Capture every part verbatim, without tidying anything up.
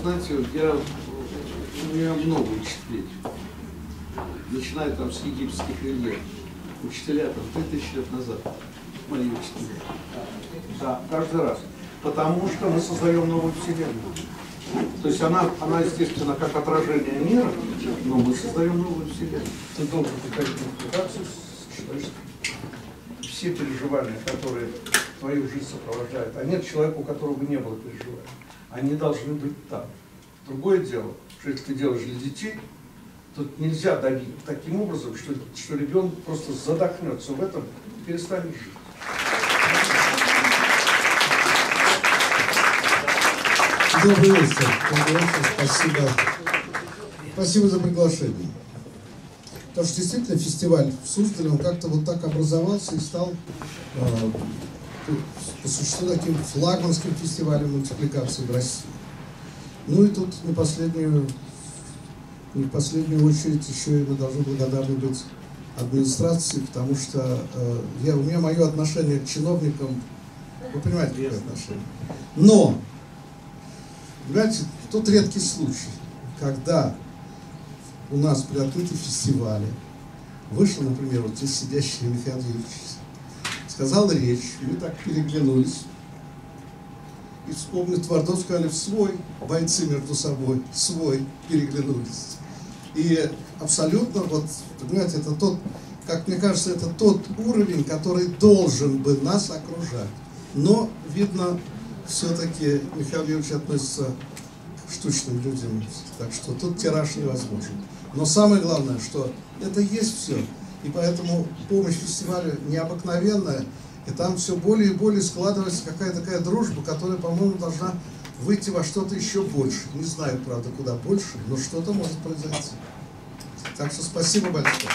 знаете, я, у меня много учителей. Начиная там с египетских рельефов. Учителя там три тысячи лет назад. Мои учителя. Да, каждый раз. Потому что мы создаем новую вселенную. То есть она, она естественно, как отражение мира, но мы создаем новую вселенную. Ты должен приходить в коммуникацию с человечеством. Все переживания, которые твою жизнь сопровождают, а нет человека, у которого не было переживаний. Они должны быть там. Другое дело, что если ты делаешь для детей, то нельзя давить таким образом, что, что ребенок просто задохнется в этом и перестанет жить. Добрый вечер. Добрый вечер. Спасибо. Спасибо за приглашение. Потому что действительно фестиваль в Суздале, он как-то вот так образовался и стал э, по существу таким флагманским фестивалем мультипликации в России. Ну и тут не последнюю, не в последнюю очередь еще и мы должны благодарны быть администрации, потому что э, я, у меня мое отношение к чиновникам, вы понимаете, какое отношение. Но, понимаете, тут редкий случай, когда у нас при открытии фестиваля вышел, например, вот здесь сидящий Михаил Юрьевич, сказал речь, мы так переглянулись, и вспомнив Твардов, сказали в свой, бойцы между собой, свой, переглянулись. И абсолютно, вот, понимаете, это тот, как мне кажется, это тот уровень, который должен бы нас окружать. Но, видно, все-таки Михаил Юрьевич относится к штучным людям, так что тут тираж невозможен. Но самое главное, что это есть все, и поэтому помощь фестивалю необыкновенная, и там все более и более складывается какая-то такая дружба, которая, по-моему, должна выйти во что-то еще больше. Не знаю, правда, куда больше, но что-то может произойти. Так что спасибо большое.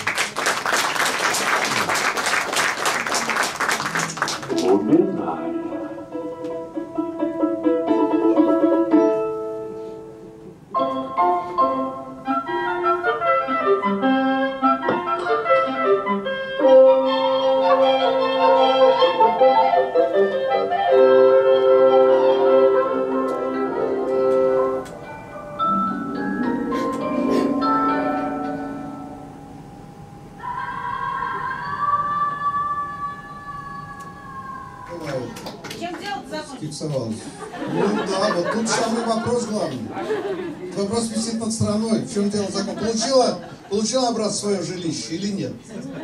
Ну да, вот тут самый вопрос главный. Вопрос висит над страной. В чем дело закон? Получила, получила обратно свое жилище или нет?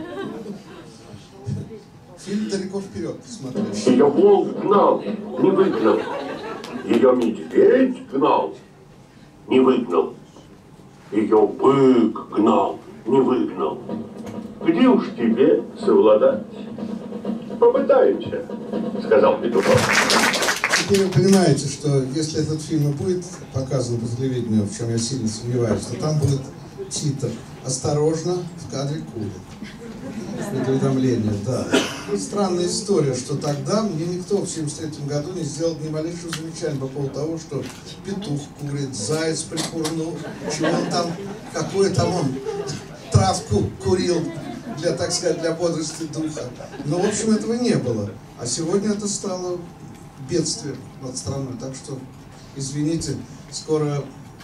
Фильм далеко вперед смотришь. Ее волк гнал, не выгнал. Ее медведь гнал, не выгнал. Ее бык гнал, не выгнал. Где уж тебе совладать? Попытаемся, сказал Петухов. Теперь вы понимаете, что если этот фильм и будет показан по телевидению, в чем я сильно сомневаюсь, то там будет титр «Осторожно, в кадре курят». Предуведомление, да. Странная история, что тогда мне никто в семьдесят третьем году не сделал ни малейшего замечания по поводу того, что петух курит, заяц прикурнул, чего он там, какую там он травку курил, для, так сказать, для бодрости духа. Но, в общем, этого не было. А сегодня это стало бедствие над страной. Так что, извините, скоро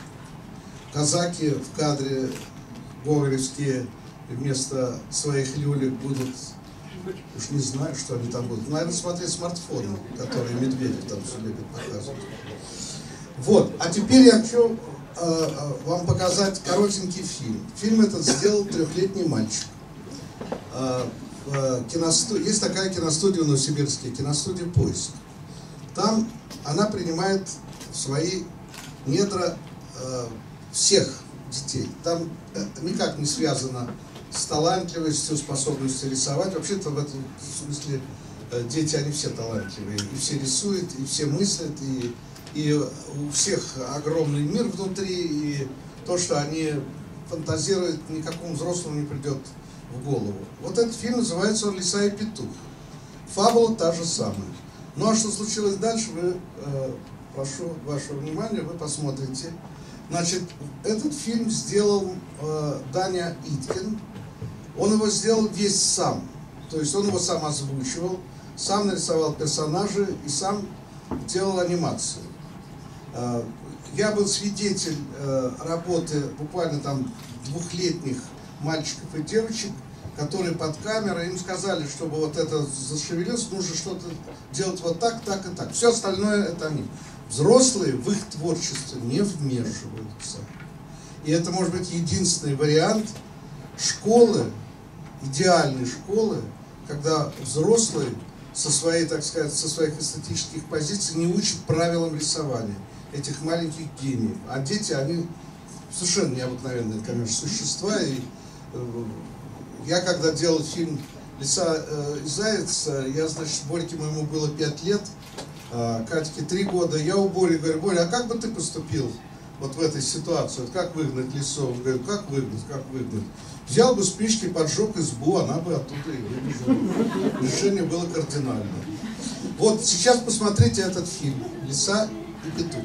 казаки в кадре гоголевские вместо своих люлек будут, уж не знаю, что они там будут, наверное, смотреть смартфоны, которые Медведев там все любит показывать. Вот, а теперь я хочу э, вам показать коротенький фильм. Фильм этот сделал трехлетний мальчик. Э, э, киносту... Есть такая киностудия в Новосибирске, киностудия «Поиск». Там она принимает в свои недра э, всех детей. Там э, никак не связано с талантливостью, способностью рисовать. Вообще-то в этом смысле э, дети, они все талантливые. И все рисуют, и все мыслят, и, и у всех огромный мир внутри, и то, что они фантазируют, никакому взрослому не придет в голову. Вот этот фильм называется «Лиса и петух». Фабула та же самая. Ну а что случилось дальше, вы, э, прошу вашего внимания, вы посмотрите. Значит, этот фильм сделал э, Даня Иткин. Он его сделал весь сам. То есть он его сам озвучивал, сам нарисовал персонажей и сам делал анимацию. Э, я был свидетель э, работы буквально там двухлетних мальчиков и девочек, которые под камерой, им сказали, чтобы вот это зашевелилось, нужно что-то делать вот так, так и так. Все остальное это они. Взрослые в их творчестве не вмешиваются. И это может быть единственный вариант школы, идеальной школы, когда взрослые со своей, так сказать, со своих эстетических позиций не учат правилам рисования этих маленьких гениев. А дети, они совершенно необыкновенные, конечно, существа. И э, я, когда делал фильм «Лиса э, и заяц», я, значит, Борьке моему было пять лет, э, Катьке три года. Я у Бори говорю: Боря, а как бы ты поступил вот в этой ситуации? Вот как выгнать лису? Он говорит: как выгнать, как выгнать? Взял бы спички, поджег избу, она бы оттуда и выбежала. Решение было кардинальное. Вот сейчас посмотрите этот фильм «Лиса и петух».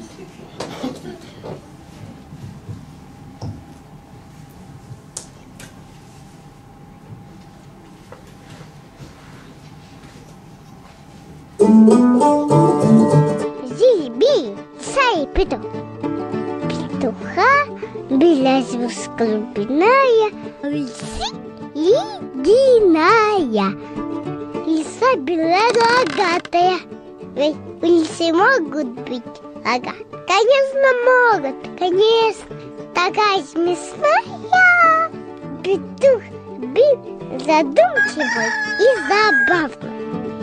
Зиби, сай петух. Петуха белязь голубиная, лисы ледяная. Лиса белая рогатая. Ой, у лисы могут быть рога? Конечно, могут, конечно. Такая смешная. Петух был задумчивый и забавный.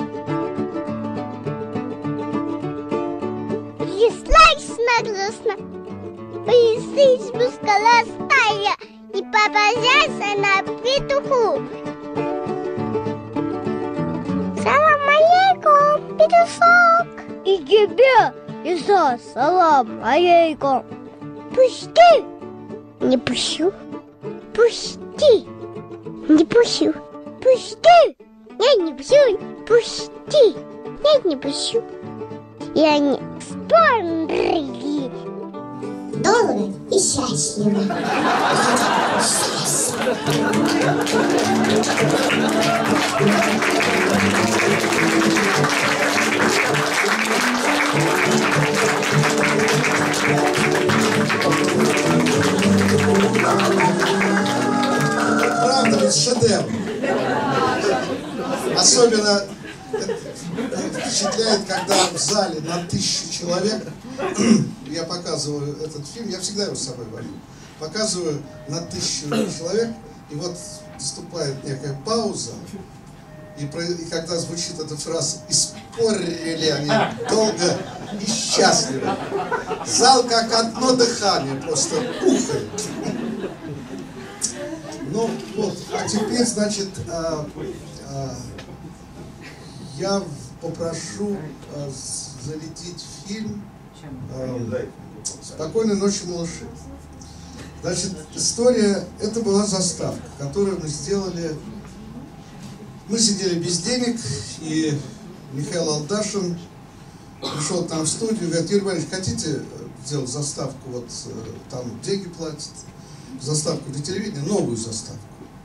Лиса грустно. Лисы спускала стая и побожался на петуху. Салам алейкум, петушок. И тебе, лиса, салам алейкум. Пусти. Не пущу. Пусти. Не пущу. Пусти. Я не пущу. Пусти. Я не пущу. И они спорили. Долго и счастливо. Правда ведь шедевр. Особенно впечатляет, когда в зале на тысячу человек, я показываю этот фильм, я всегда его с собой вожу, показываю на тысячу человек, и вот наступает некая пауза, и, про, и когда звучит эта фраза, и спорили они долго и счастливо. Зал как одно дыхание, просто ухает. Ну вот, а теперь, значит, а, а, я попрошу а, залететь в фильм а, «Спокойной ночи, малыши». Значит, история, это была заставка, которую мы сделали. Мы сидели без денег, и Михаил Алдашин пришел к нам в студию и говорит: Юрий Иванович, хотите сделать заставку, вот там деньги платят, заставку для телевидения, новую заставку.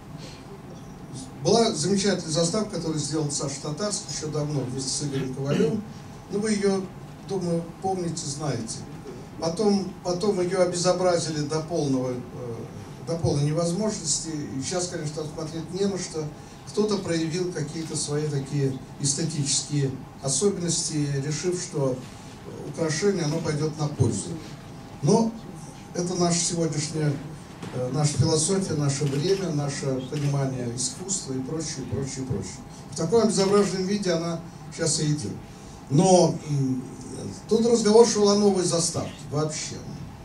Была замечательная заставка, которую сделал Саша Татарский еще давно вместе с Игорем Ковалевым. Ну, вы ее, думаю, помните, знаете. Потом, потом ее обезобразили до, полного, до полной невозможности. И сейчас, конечно, там смотреть не на что. Кто-то проявил какие-то свои такие эстетические особенности, решив, что украшение, оно пойдет на пользу. Но это наша сегодняшняя, наша философия, наше время, наше понимание искусства и прочее, прочее, прочее. В таком обезображенном виде она сейчас и идет. Но тут разговор шел о новой заставке вообще.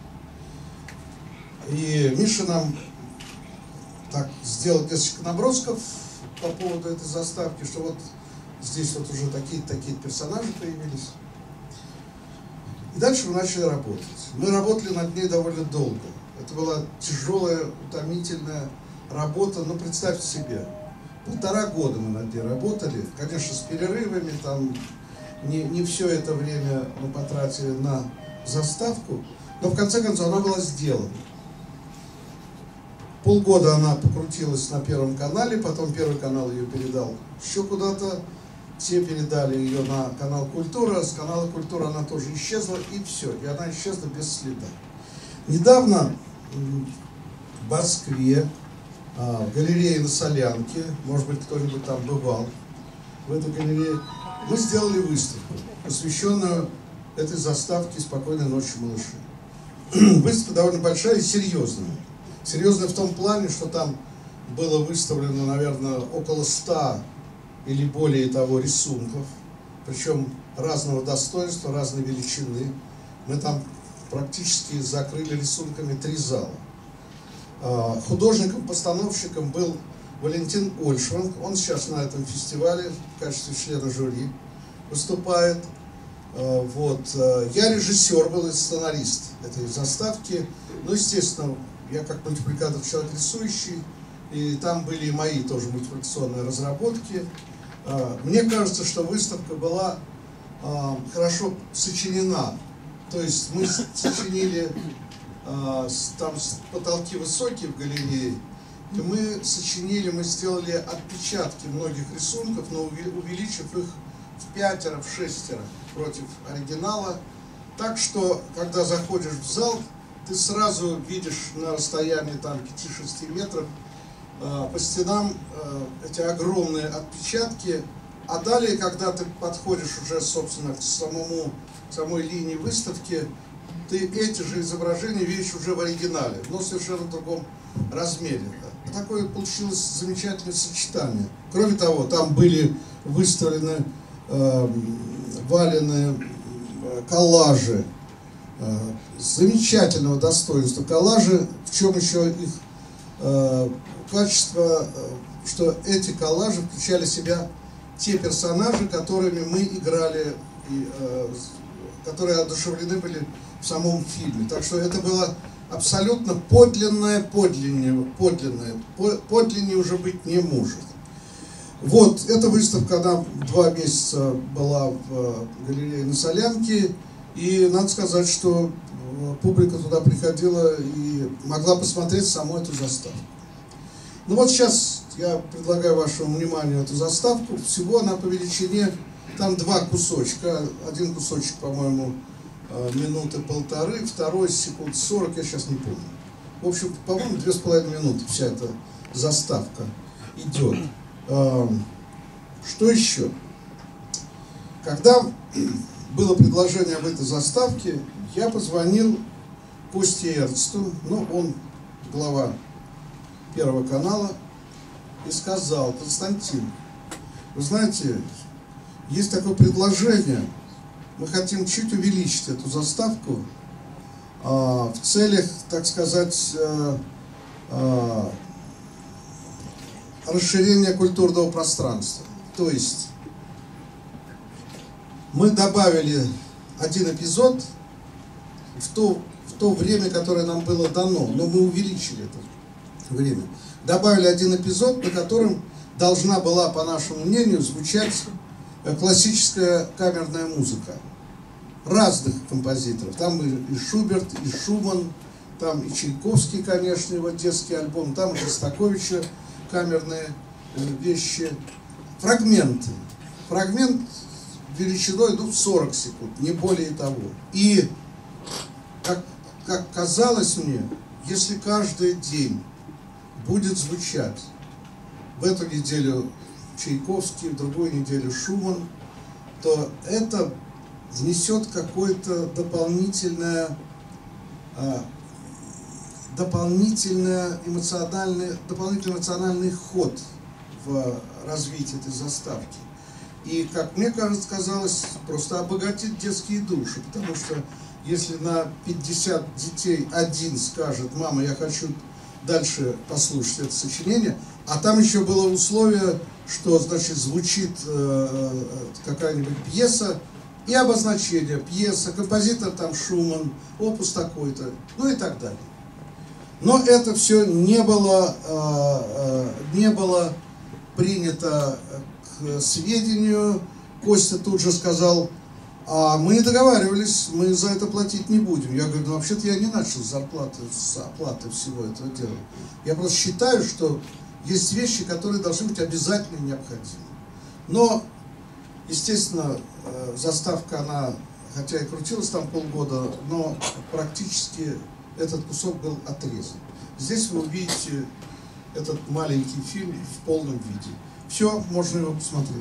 И Миша нам так сделал несколько набросков по поводу этой заставки, что вот здесь вот уже такие-такие персонажи появились. И дальше мы начали работать. Мы работали над ней довольно долго. Это была тяжелая, утомительная работа. Ну, представьте себе, полтора года мы над ней работали. Конечно, с перерывами, там не, не все это время мы потратили на заставку, но в конце концов она была сделана. Полгода она покрутилась на Первом канале, потом Первый канал ее передал еще куда-то. те передали ее на канал «Культура», с канала «Культура» она тоже исчезла, и все, и она исчезла без следа. Недавно в Москве, в галерее на Солянке, может быть, кто-нибудь там бывал, в этой галерее, мы сделали выставку, посвященную этой заставке «Спокойной ночи, малыши». Выставка довольно большая и серьезная. Серьезная в том плане, что там было выставлено, наверное, около ста или более того рисунков, причем разного достоинства, разной величины. Мы там практически закрыли рисунками три зала. Художником-постановщиком был Валентин Ольшванг. Он сейчас на этом фестивале в качестве члена жюри выступает. Вот. Я режиссер был и сценарист этой заставки. Ну, естественно, я как мультипликатор человек рисующий, и там были и мои тоже мультипликационные разработки. Мне кажется, что выставка была хорошо сочинена. То есть мы сочинили, там потолки высокие в галерее, и мы сочинили, мы сделали отпечатки многих рисунков, но увеличив их в пятеро, в шестеро против оригинала. Так что, когда заходишь в зал, ты сразу видишь на расстоянии там пяти-шести метров по стенам эти огромные отпечатки. А далее, когда ты подходишь уже, собственно, к самому, самой линии выставки, ты эти же изображения видишь уже в оригинале, но в совершенно другом размере. Такое получилось замечательное сочетание. Кроме того, там были выставлены э, валены э, коллажи э, замечательного достоинства. Коллажи, в чем еще их э, качество, э, что эти коллажи включали в себя те персонажи, которыми мы играли, и, э, которые одушевлены были в самом фильме. Так что это было абсолютно подлинное, подлиннее, подлинное, подлиннее уже быть не может. Вот, эта выставка, она два месяца была в галерее на Солянке, и надо сказать, что публика туда приходила и могла посмотреть саму эту заставку. Ну вот сейчас я предлагаю вашему вниманию эту заставку. Всего она по величине, там два кусочка. Один кусочек, по-моему, минуты полторы, второй секунд сорок, я сейчас не помню. В общем, по-моему, две с половиной минуты вся эта заставка идет. Что еще? Когда было предложение об этой заставке, я позвонил Косте Эрнсту, ну, он глава Первого канала, и сказал: Константин, вы знаете, есть такое предложение, мы хотим чуть увеличить эту заставку а, в целях, так сказать, а, а, расширения культурного пространства. То есть мы добавили один эпизод в то, в то время, которое нам было дано, но мы увеличили это время. Добавили один эпизод, на котором должна была, по нашему мнению, звучать классическая камерная музыка разных композиторов. Там и Шуберт, и Шуман, там и Чайковский, конечно, его детский альбом, там и Шостаковича камерные вещи. Фрагменты. Фрагмент величиной идут сорок секунд, не более того. И, как, как казалось мне, если каждый день будет звучать в эту неделю Чайковский, в другую неделю Шуман, то это внесет какой-то дополнительное, дополнительное эмоциональный, дополнительный эмоциональный ход в развитии этой заставки. И, как мне кажется, казалось, просто обогатит детские души, потому что если на пятьдесят детей один скажет: мама, я хочу дальше послушать это сочинение, а там еще было условие, что, значит, звучит э, какая-нибудь пьеса и обозначение: пьеса, композитор там Шуман, опус такой-то, ну и так далее. Но это все не было, э, э, не было принято к сведению. Костя тут же сказал: а мы не договаривались, мы за это платить не будем. Я говорю: ну вообще-то я не начал с зарплаты, с оплаты всего этого дела. Я просто считаю, что есть вещи, которые должны быть обязательно необходимы. Но Естественно, заставка, она, хотя и крутилась там полгода, но практически этот кусок был отрезан. Здесь вы увидите этот маленький фильм в полном виде. Все, можно его посмотреть.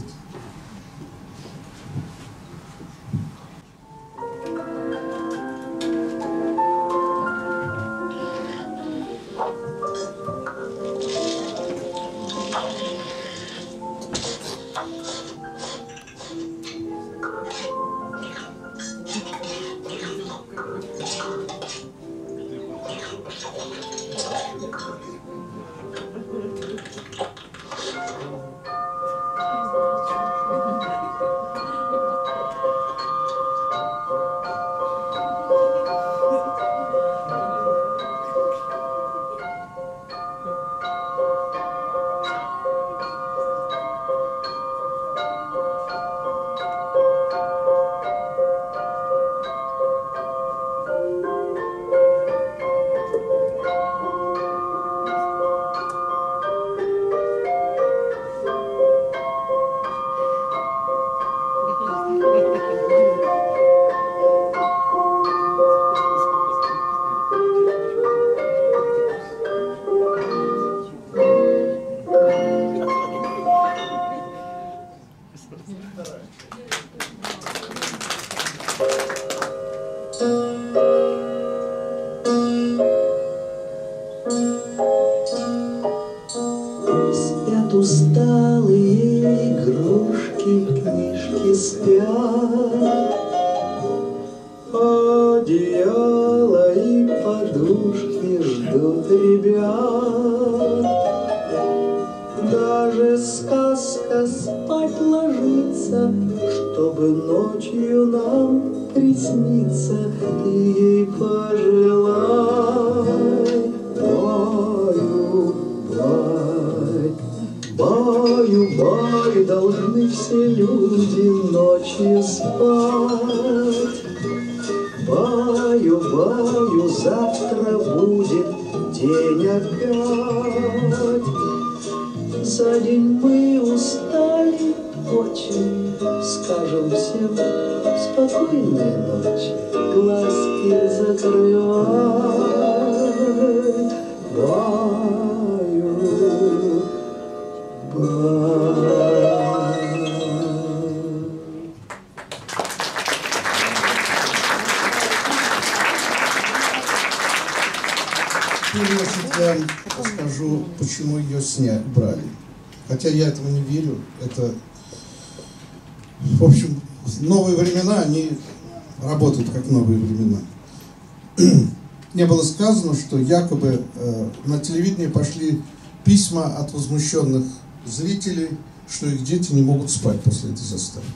Спят усталые игрушки, книжки спят, одеяло и подушки ждут ребят. Даже сказка спать ложится, чтобы ночью нам присниться. Ты ей пожелай, баю, бай, баю, бай, должны все люди ночью спать. Баю, баю, завтра будет день опять. За день мы устали очень, скажем всем спокойной ночи, глазки закрывай. Баю, бай. Теперь я вам расскажу, почему ее сняли, брали. Хотя я этому не верю. Это, в общем, новые времена, они работают как новые времена. Мне было сказано, что якобы э, на телевидении пошли письма от возмущенных зрителей, что их дети не могут спать после этой заставки.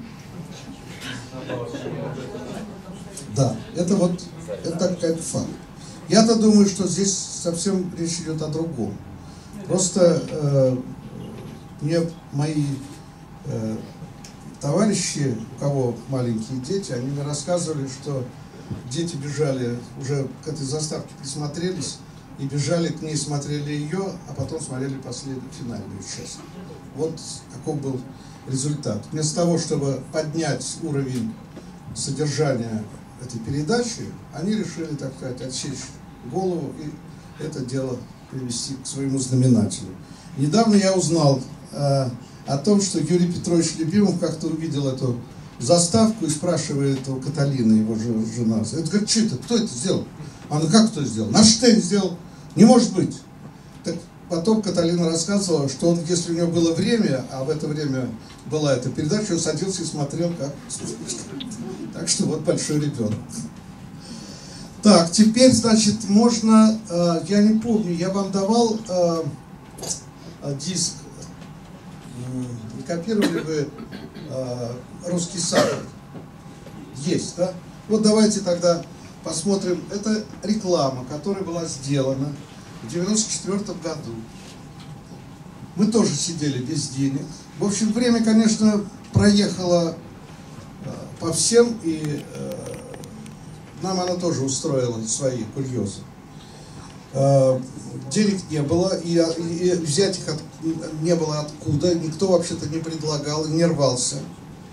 Да, это вот, это какой-то факт. Я-то думаю, что здесь совсем речь идет о другом. Просто э, мне мои э, товарищи, у кого маленькие дети, они мне рассказывали, что дети бежали, уже к этой заставке присмотрелись, и бежали к ней, смотрели ее, а потом смотрели последнюю, финальную часть. Вот каков был результат. Вместо того, чтобы поднять уровень содержания этой передачи, они решили, так сказать, отсечь голову и это дело привести к своему знаменателю. Недавно я узнал э, о том, что Юрий Петрович Любимов как-то увидел эту заставку и спрашивает у Каталины, его жена, это говорит, что это, кто это сделал? Она, как кто сделал? Наш Штейн сделал. Не может быть. Так потом Каталина рассказывала, что он, если у него было время, а в это время была эта передача, он садился и смотрел, как... Так что вот большой ребенок. Так, теперь, значит, можно, э, я не помню, я вам давал э, диск, не копировали вы э, русский сад? Есть, да? Вот давайте тогда посмотрим. Это реклама, которая была сделана в девяносто четвёртом году. Мы тоже сидели без денег. В общем, время, конечно, проехало э, по всем, и э, нам она тоже устроила свои курьезы. Э, денег не было, и, и взять их от, не было откуда. Никто вообще-то не предлагал, не рвался.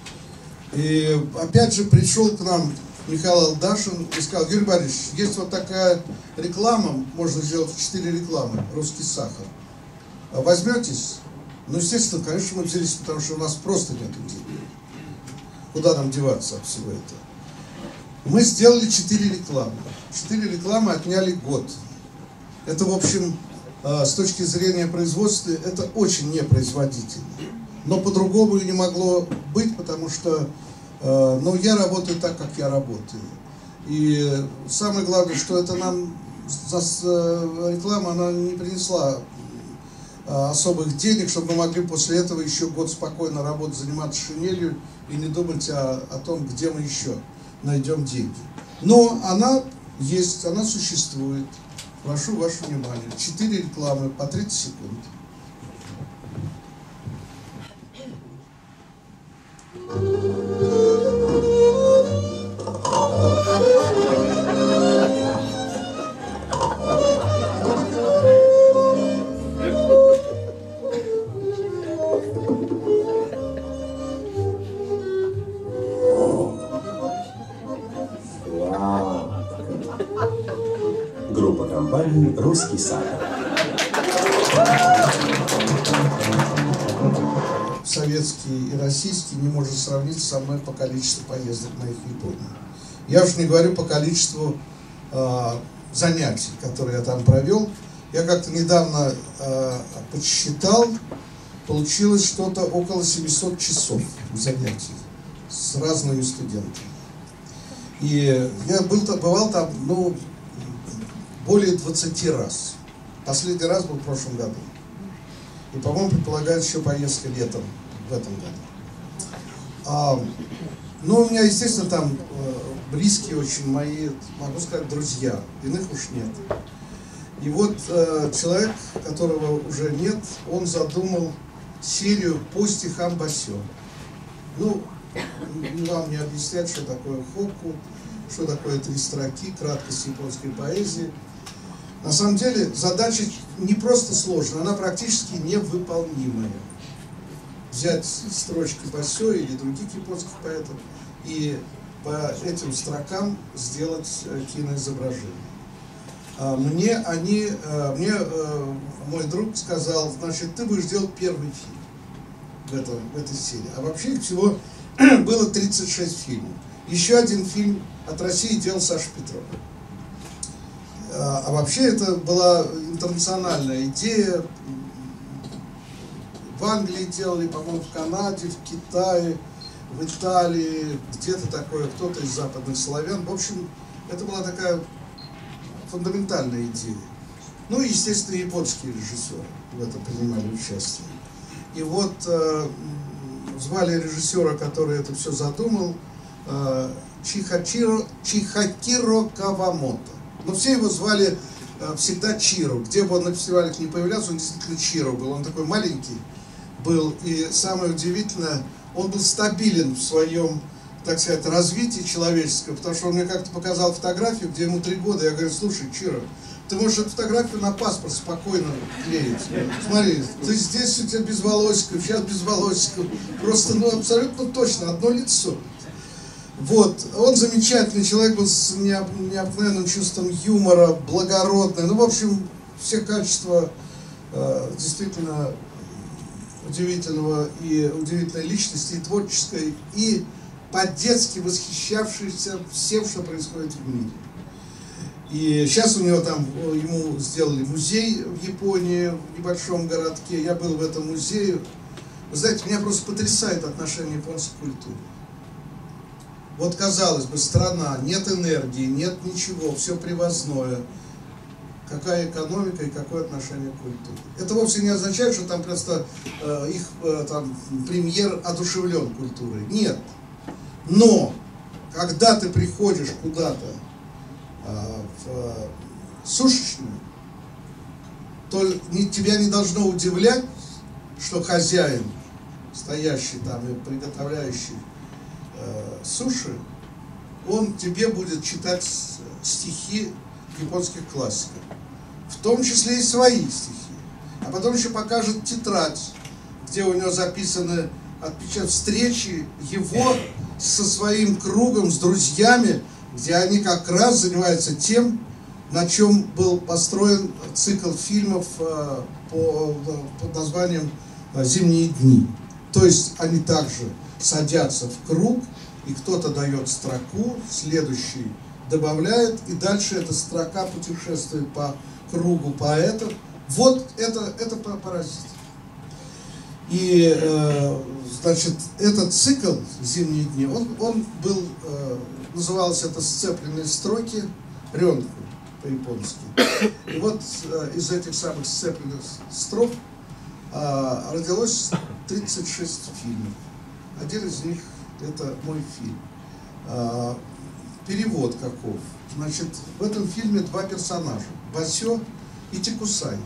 И опять же пришел к нам Михаил Алдашин и сказал: Юрий Борисович, есть вот такая реклама, можно сделать четыре рекламы, «Русский сахар». Возьметесь? Ну, естественно, конечно, мы взялись, потому что у нас просто нет денег. Куда нам деваться от всего этого? Мы сделали четыре рекламы. Четыре рекламы отняли год. Это, в общем, с точки зрения производства, это очень непроизводительно. Но по-другому и не могло быть, потому что, ну, я работаю так, как я работаю. И самое главное, что это нам, реклама, она не принесла особых денег, чтобы мы могли после этого еще год спокойно работать, заниматься шинелью и не думать о, о том, где мы еще найдем деньги. Но она есть, она существует. Прошу ваше внимание. Четыре рекламы по тридцать секунд. Группа компаний «Русский сахар». Советский и российский не может сравниться со мной по количеству поездок моих в Японию. Я уж не говорю по количеству э, занятий, которые я там провел. Я как-то недавно э, подсчитал, получилось что-то около семисот часов занятий с разными студентами. И я был, бывал там, ну, более двадцати раз. Последний раз был в прошлом году. И, по-моему, предполагается еще поездка летом в этом году. А, ну, у меня, естественно, там э, близкие очень мои, могу сказать, друзья. Иных уж нет. И вот э, человек, которого уже нет, он задумал серию по стихам Басё. Ну, вам не объяснять, что такое хокку, что такое три строки, краткость японской поэзии. На самом деле задача не просто сложная, она практически невыполнимая. Взять строчки Басё или других японских поэтов и по этим строкам сделать киноизображение. Мне они, мне мой друг сказал: значит, ты будешь делать первый фильм в, этом, в этой серии. А вообще их всего было тридцать шесть фильмов. Еще один фильм от России делал Саша Петров. А вообще это была интернациональная идея. В Англии делали, по-моему, в Канаде, в Китае, в Италии, где-то такое, кто-то из западных славян. В общем, это была такая фундаментальная идея. Ну и, естественно, японские режиссеры в этом принимали участие. И вот э, звали режиссера, который это все задумал, э, Чихачиро, Чихакиро Кавамото. Но все его звали э, всегда Чиро. Где бы он на фестивалях не появлялся, он действительно Чиро был. Он такой маленький был. И самое удивительное, он был стабилен в своем, так сказать, развитии человеческого. Потому что он мне как-то показал фотографию, где ему три года. Я говорю: слушай, Чиро, ты можешь эту фотографию на паспорт спокойно клеить. Смотри, ты здесь, у тебя без волосиков, сейчас без волосиков. Просто, ну, абсолютно точно, одно лицо. Вот, он замечательный человек, был с необыкновенным чувством юмора, благородный, ну, в общем, все качества э, действительно удивительного и удивительной личности, и творческой, и по-детски восхищавшийся всем, что происходит в мире. И сейчас у него там, ему сделали музей в Японии, в небольшом городке, я был в этом музее. Вы знаете, меня просто потрясает отношение японцев к культуре. Вот, казалось бы, страна, нет энергии, нет ничего, все привозное. Какая экономика и какое отношение к культуре. Это вовсе не означает, что там просто э, их э, там, премьер одушевлен культурой. Нет. Но, когда ты приходишь куда-то э, в э, сушечную, то не, тебя не должно удивлять, что хозяин, стоящий там и приготовляющий суши, он тебе будет читать стихи японских классиков, в том числе и свои стихи, а потом еще покажет тетрадь, где у него записаны отпечаток встречи его со своим кругом, с друзьями, где они как раз занимаются тем, на чем был построен цикл фильмов э, по, под названием «Зимние дни». То есть они также садятся в круг, и кто-то дает строку, следующий добавляет, и дальше эта строка путешествует по кругу поэтов. Вот это, это паразит. И, э, значит, этот цикл «Зимние дни», он, он был, э, назывался это «Сцепленные строки», «Рёнку» по-японски. И вот э, из этих самых сцепленных строк э, родилось тридцать шесть фильмов. Один из них – это мой фильм. Э, перевод каков? Значит, в этом фильме два персонажа – Басё и Тикусай.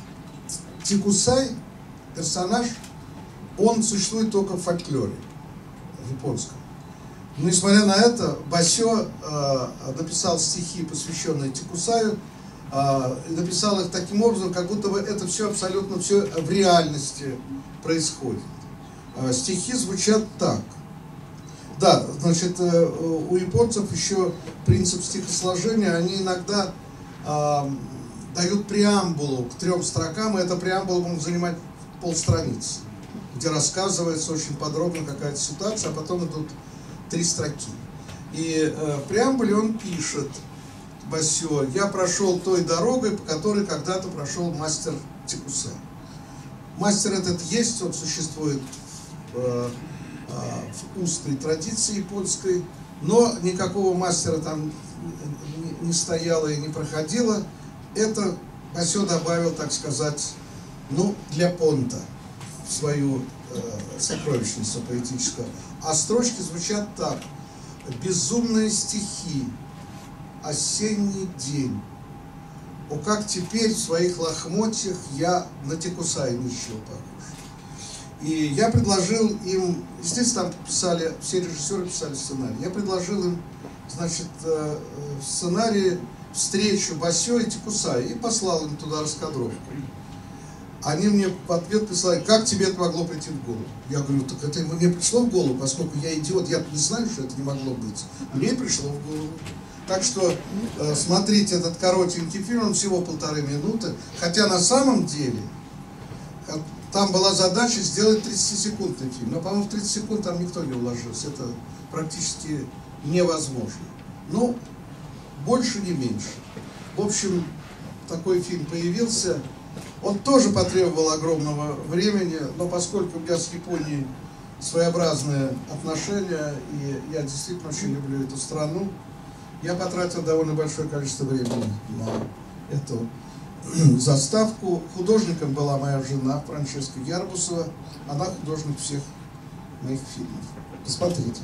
Тикусай, персонаж, он существует только в фольклоре, в японском. Но, несмотря на это, Басё э, написал стихи, посвященные Тикусаю, э, и написал их таким образом, как будто бы это все абсолютно все в реальности происходит. Э, стихи звучат так. Да, значит, э, у японцев еще принцип стихосложения, они иногда э, дают преамбулу к трем строкам, и эта преамбула может занимать полстраницы, где рассказывается очень подробно какая-то ситуация, а потом идут три строки. И э, в преамбуле он пишет, Басё: «Я прошел той дорогой, по которой когда-то прошел мастер Тикусай». Мастер этот есть, он существует в, э, в устной традиции японской, но никакого мастера там не, не стояло и не проходило. Это Басё добавил, так сказать, ну, для понта в свою э, сокровищницу поэтическую. А строчки звучат так: «Безумные стихи, осенний день. О, как теперь в своих лохмотьях я на Тикусай нищего похож». И я предложил им, естественно, там писали, все режиссеры писали сценарий, я предложил им, значит, э, в сценарии встречу Басё и Тикусая и послал им туда раскадровку. Они мне в ответ писали: «Как тебе это могло прийти в голову?» Я говорю: «Так это мне пришло в голову, поскольку я идиот, я не знаю, что это не могло быть. Мне пришло в голову». Так что э, смотрите этот коротенький фильм, он всего полторы минуты, хотя на самом деле э, там была задача сделать тридцатисекундный фильм, но, по-моему, в тридцать секунд там никто не уложился, это практически невозможно. Ну, больше не меньше. В общем, такой фильм появился. Он тоже потребовал огромного времени, но поскольку у меня с Японией своеобразные отношения, и я действительно очень люблю эту страну, я потратил довольно большое количество времени на эту заставку. Художником была моя жена Франческа Ярбусова, она художник всех моих фильмов. Посмотрите.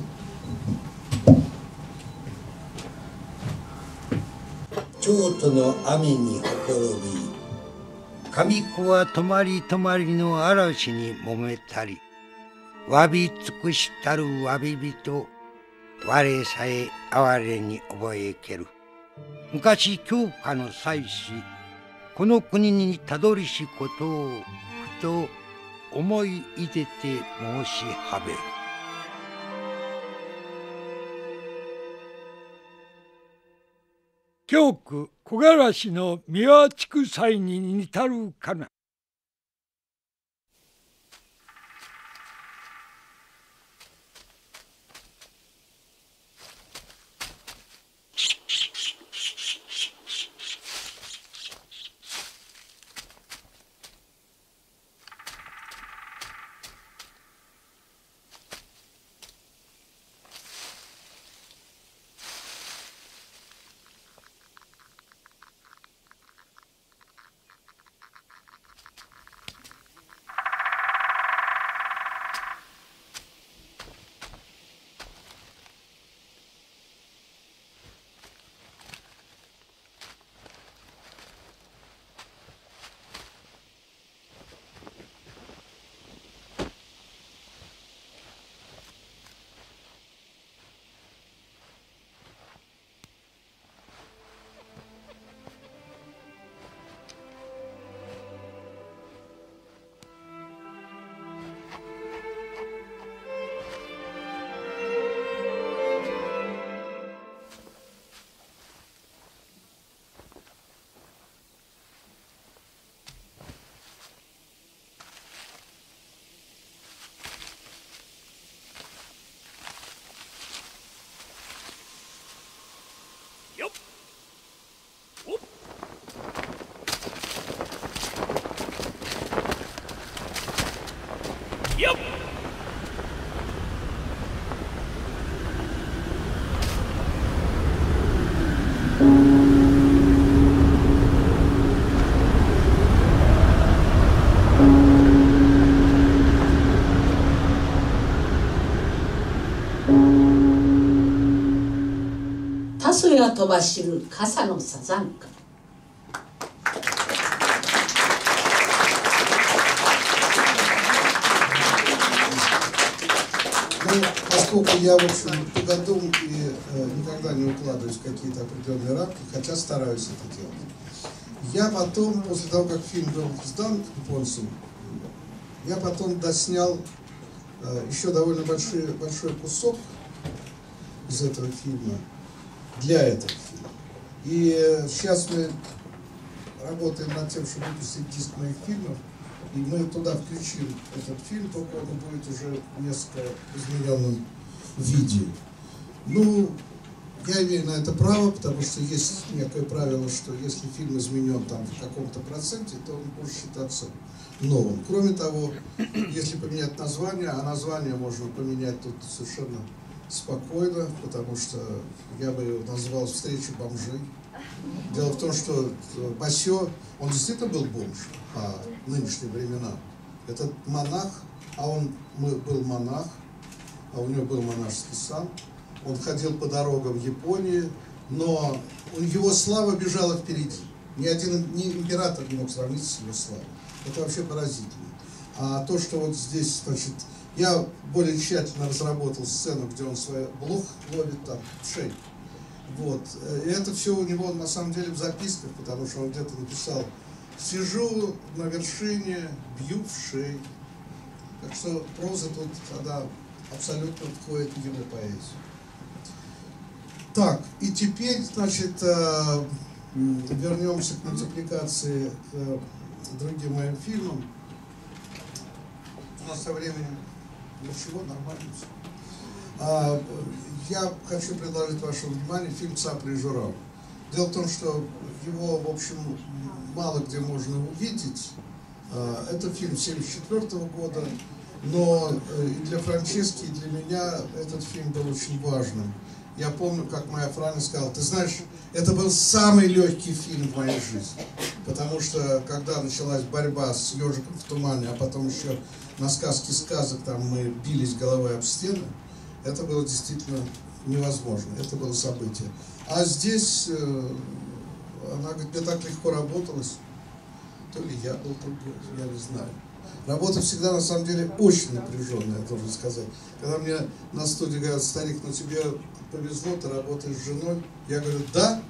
Кётоの雨にほころび上子は泊まり泊まりの嵐に揉めたりわび尽くしたるわび人我さえ哀れに覚えける昔京花の妻子この国にたどりしことをふと思いいでて申しはべる。 京区木枯らしの三輪畜祭に似たるかな。 が飛ばしる傘のサザンカ。 Ну, поскольку я, в общем, тугодум и э, никогда не укладываюсь в какие-то определенные рамки, хотя стараюсь это делать, я потом, после того, как фильм был сдан японцам, я потом доснял э, еще довольно большой, большой кусок из этого фильма для этого фильма. И э, сейчас мы работаем над тем, чтобы выпустить диск моих фильмов, и мы туда включим этот фильм, только он будет уже в несколько измененном виде. Ну, я имею на это право, потому что есть некое правило, что если фильм изменен там в каком-то проценте, то он может считаться новым. Кроме того, если поменять название, а название можно поменять тут совершенно спокойно, потому что я бы его назвал «Встреча бомжей». Дело в том, что Басё, он действительно был бомж по нынешним временам. Этот монах, а он был монах, а у него был монашеский сан. Он ходил по дорогам в Японии, но его слава бежала впереди. Ни один ни император не мог сравниться с его славой. Это вообще поразительно. А то, что вот здесь, значит, я более тщательно разработал сцену, где он свой блох ловит там в шею. Вот. И это все у него на самом деле в записках, потому что он где-то написал: сижу на вершине, бью в шею. Так что проза тут, она абсолютно входит в его поэзию. Так, и теперь, значит, вернемся к мультипликации, к другим моим фильмам. У нас со временем ничего, нормально все. А, я хочу предложить вашему вниманию фильм «Цапля и журавль». Дело в том, что его, в общем, мало где можно увидеть. А, это фильм семьдесят четвёртого года, но и для Франчески, и для меня этот фильм был очень важным. Я помню, как моя Франя сказала: ты знаешь, это был самый легкий фильм в моей жизни. Потому что, когда началась борьба с ежиком в тумане, а потом еще на сказке сказок там мы бились головой об стены, это было действительно невозможно. Это было событие. А здесь, э, она говорит, мне так легко работалось. То ли я был другой, я не знаю. Работа всегда, на самом деле, очень напряженная, я должен сказать. Когда мне на студии говорят: старик, ну тебе повезло, ты работаешь с женой. Я говорю: да.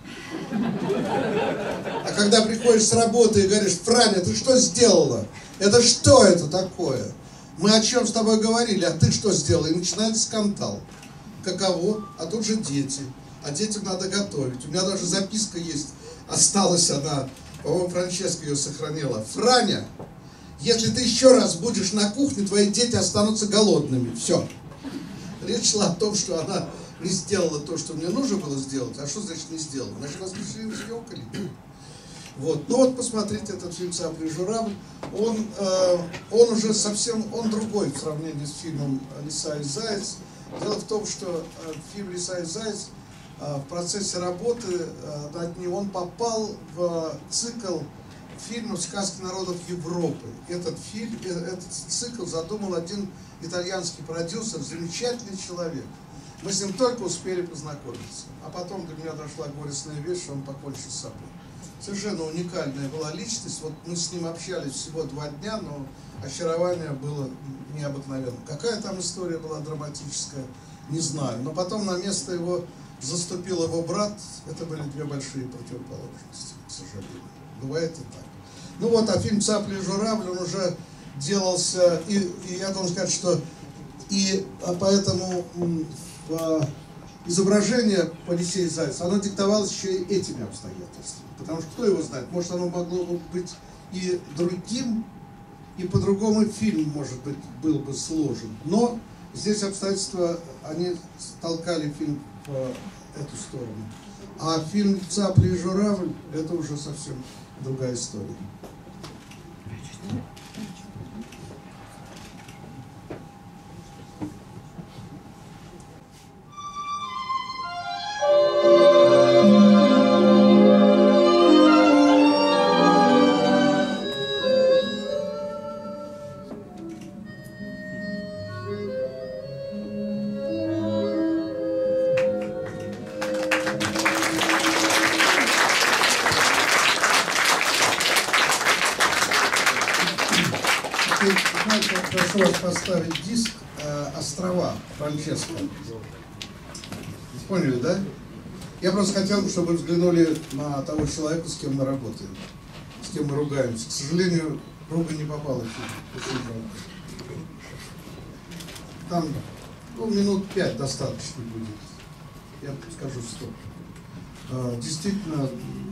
А когда приходишь с работы и говоришь: Франя, ты что сделала? Это что это такое? Мы о чем с тобой говорили, а ты что сделала? И начинается скандал. Каково? А тут же дети. А детям надо готовить. У меня даже записка есть, осталась она, по-моему, Франческа ее сохранила. Франя, если ты еще раз будешь на кухне, твои дети останутся голодными. Все. Речь шла о том, что она не сделала то, что мне нужно было сделать. А что значит не сделала? Значит, нас пришли в съемку. Вот. Ну вот, посмотрите этот фильм «Цапля и журавль». Он, э, он уже совсем, он другой в сравнении с фильмом «Лиса и заяц». Дело в том, что э, фильм «Лиса и заяц» э, в процессе работы э, над ним он попал в цикл фильмов «Сказки народов Европы». Этот фильм, этот цикл задумал один итальянский продюсер, замечательный человек. Мы с ним только успели познакомиться. А потом до меня дошла горестная вещь, что он покончил с собой. Совершенно уникальная была личность. Вот мы с ним общались всего два дня, но очарование было необыкновенно. Какая там история была драматическая, не знаю. Но потом на место его заступил его брат. Это были две большие противоположности, к сожалению. Бывает и так. Ну вот, а фильм «Цапля и журавль», он уже делался, и, и я должен сказать, что и а поэтому а, изображение по «Лисе и зайцу», оно диктовалось еще и этими обстоятельствами. Потому что кто его знает, может, оно могло бы быть и другим, и по-другому фильм, может быть, был бы сложен. Но здесь обстоятельства, они толкали фильм в эту сторону. А фильм «Цапля и журавль» — это уже совсем другая история. прошу вас поставить диск э, «Острова» Франческо. Поняли, да? Я просто хотел, чтобы вы взглянули на того человека, с кем мы работаем, с кем мы ругаемся. К сожалению, ругань не попала в фильм. Там ну, минут пять достаточно будет. Я скажу стоп. А, действительно,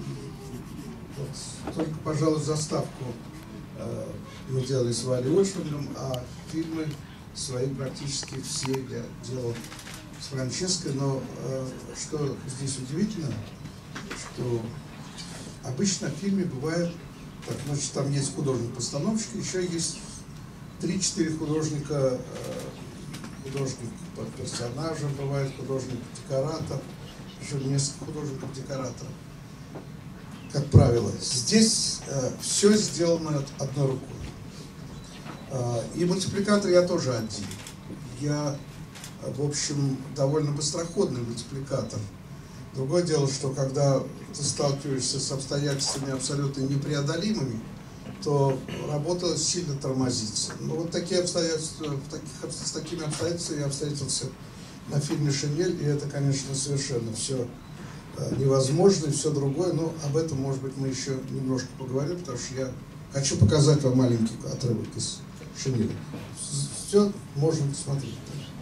вот, только, пожалуй, заставку а, мы делали с Валей Ольшиным, а фильмы свои практически все я делал с Франческо. Но а, что здесь удивительно, что обычно в фильме бывает, так, значит, там есть художник-постановщик, еще есть три-четыре художника, художник по персонажам, бывает художник-декоратор, еще несколько художников-декораторов, как правило. Здесь э, все сделано одной рукой. Э, и мультипликатор я тоже один. Я, в общем, довольно быстроходный мультипликатор. Другое дело, что когда ты сталкиваешься с обстоятельствами абсолютно непреодолимыми, то работа сильно тормозится. Но вот такие обстоятельства, в таких, с такими обстоятельствами я встретился на фильме «Шинель», и это, конечно, совершенно все невозможно и все другое, но об этом, может быть, мы еще немножко поговорим, потому что я хочу показать вам маленький отрывок из «Шинели». Все можно посмотреть.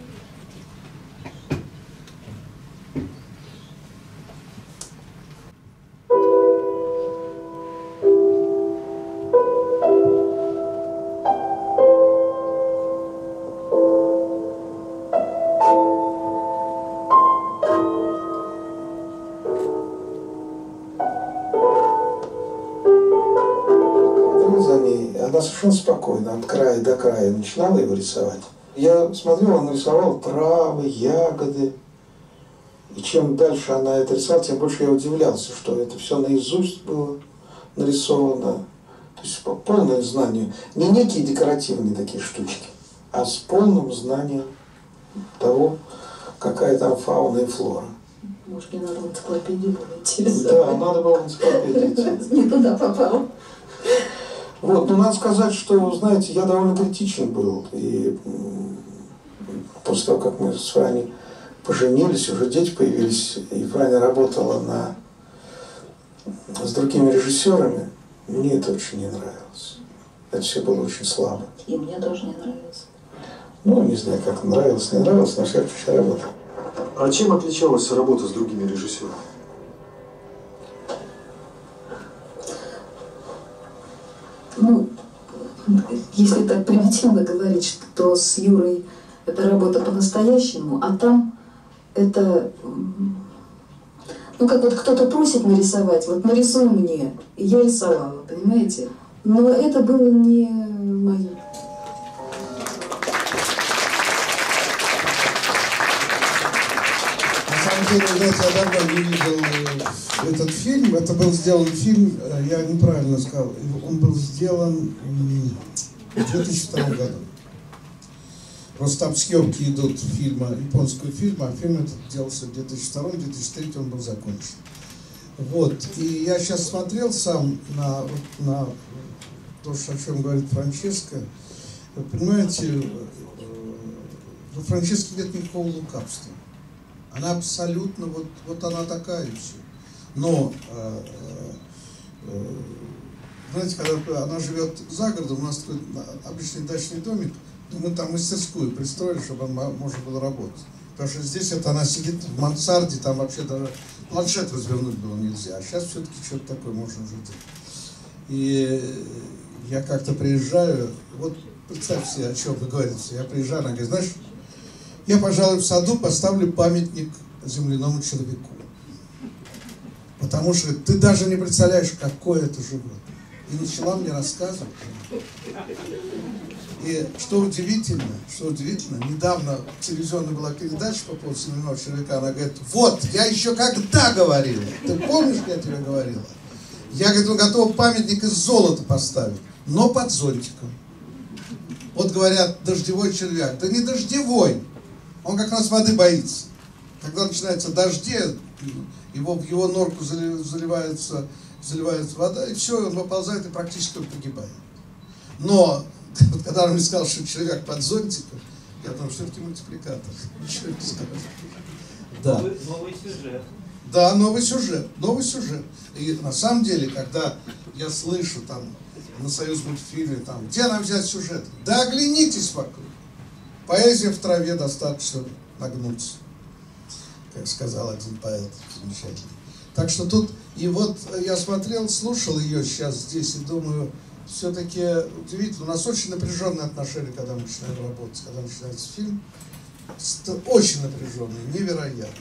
Она совершенно спокойно, от края до края начинала его рисовать. Я смотрел, она рисовала травы, ягоды. И чем дальше она это рисовала, тем больше я удивлялся, что это все наизусть было нарисовано. То есть полное знание. Не некие декоративные такие штучки, а с полным знанием того, какая там фауна и флора. Может, мне надо в энциклопедию было идти. Да, надо было в энциклопедию идти. Не туда попал. Вот, ну надо сказать, что, знаете, я довольно критичен был. И после того, как мы с Франей поженились, уже дети появились, и Франя работала на... с другими режиссерами, мне это очень не нравилось. Это все было очень слабо. И мне тоже не нравилось. Ну, не знаю, как нравилось, не нравилось, но я вообще работал. А чем отличалась работа с другими режиссерами? Ну, если так примитивно говорить, то с Юрой это работа по-настоящему, а там это, ну, как вот кто-то просит нарисовать, вот нарисуй мне, и я рисовала, понимаете? Но это было не мое. На самом деле, знаете, я давно не видел этот фильм. Это был сделан фильм, я неправильно сказал, он был сделан в две тысячи втором году. Просто там съемки идут фильма, японского фильма, а фильм этот делался в две тысячи втором — две тысячи третьем он был закончен. Вот, и я сейчас смотрел сам на, на то, о чем говорит Франческо. Вы понимаете, у Франческо нет никакого лукавства. Она абсолютно, вот, вот она такая все. Но, э, э, знаете, когда она живет за городом, у нас такой обычный дачный домик, мы там мастерскую пристроили, чтобы можно было работать. Потому что здесь это она сидит в мансарде, там вообще даже планшет развернуть было нельзя. А сейчас все-таки что-то такое можно уже делать. И я как-то приезжаю, вот представь себе, о чем вы говорите. Я приезжаю, она говорит, знаешь, я, пожалуй, в саду поставлю памятник земляному человеку. Потому что ты даже не представляешь, какое это животное. И начала мне рассказывать. И что удивительно, что удивительно, недавно телевизионная была передача по поводу земляного человека, она говорит, вот, я еще когда говорила, ты помнишь, я тебе говорила? Я, говорит, готова памятник из золота поставить, но под зонтиком. Вот говорят, дождевой червяк. Да не дождевой, он как раз воды боится. Когда начинается дожди, его, в его норку заливается, заливается вода, и все, он выползает и практически погибает. Но когда он мне сказал, что червяк под зонтиком, я думал, что это мультипликатор. Ничего не скажешь. Да. Новый, новый сюжет. Да, новый сюжет, новый сюжет. И на самом деле, когда я слышу там на Союзмультфильме, там, где нам взять сюжет? Да оглянитесь вокруг. Поэзия в траве, достаточно нагнуться, как сказал один поэт замечательный. Так что тут, и вот я смотрел, слушал ее сейчас здесь и думаю, все-таки удивительно, у нас очень напряженные отношения, когда мы начинаем работать, когда начинается фильм, очень напряженные, невероятные.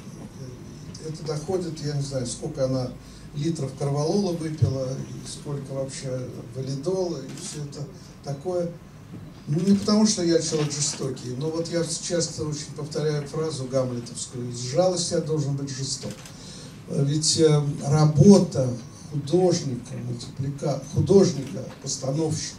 Это доходит, я не знаю, сколько она литров корвалола выпила, и сколько вообще валидола, и все это такое. Ну, не потому, что я человек жестокий, но вот я часто очень повторяю фразу гамлетовскую: из жалости я должен быть жесток. Ведь э, работа художника, мультиплика, художника, постановщика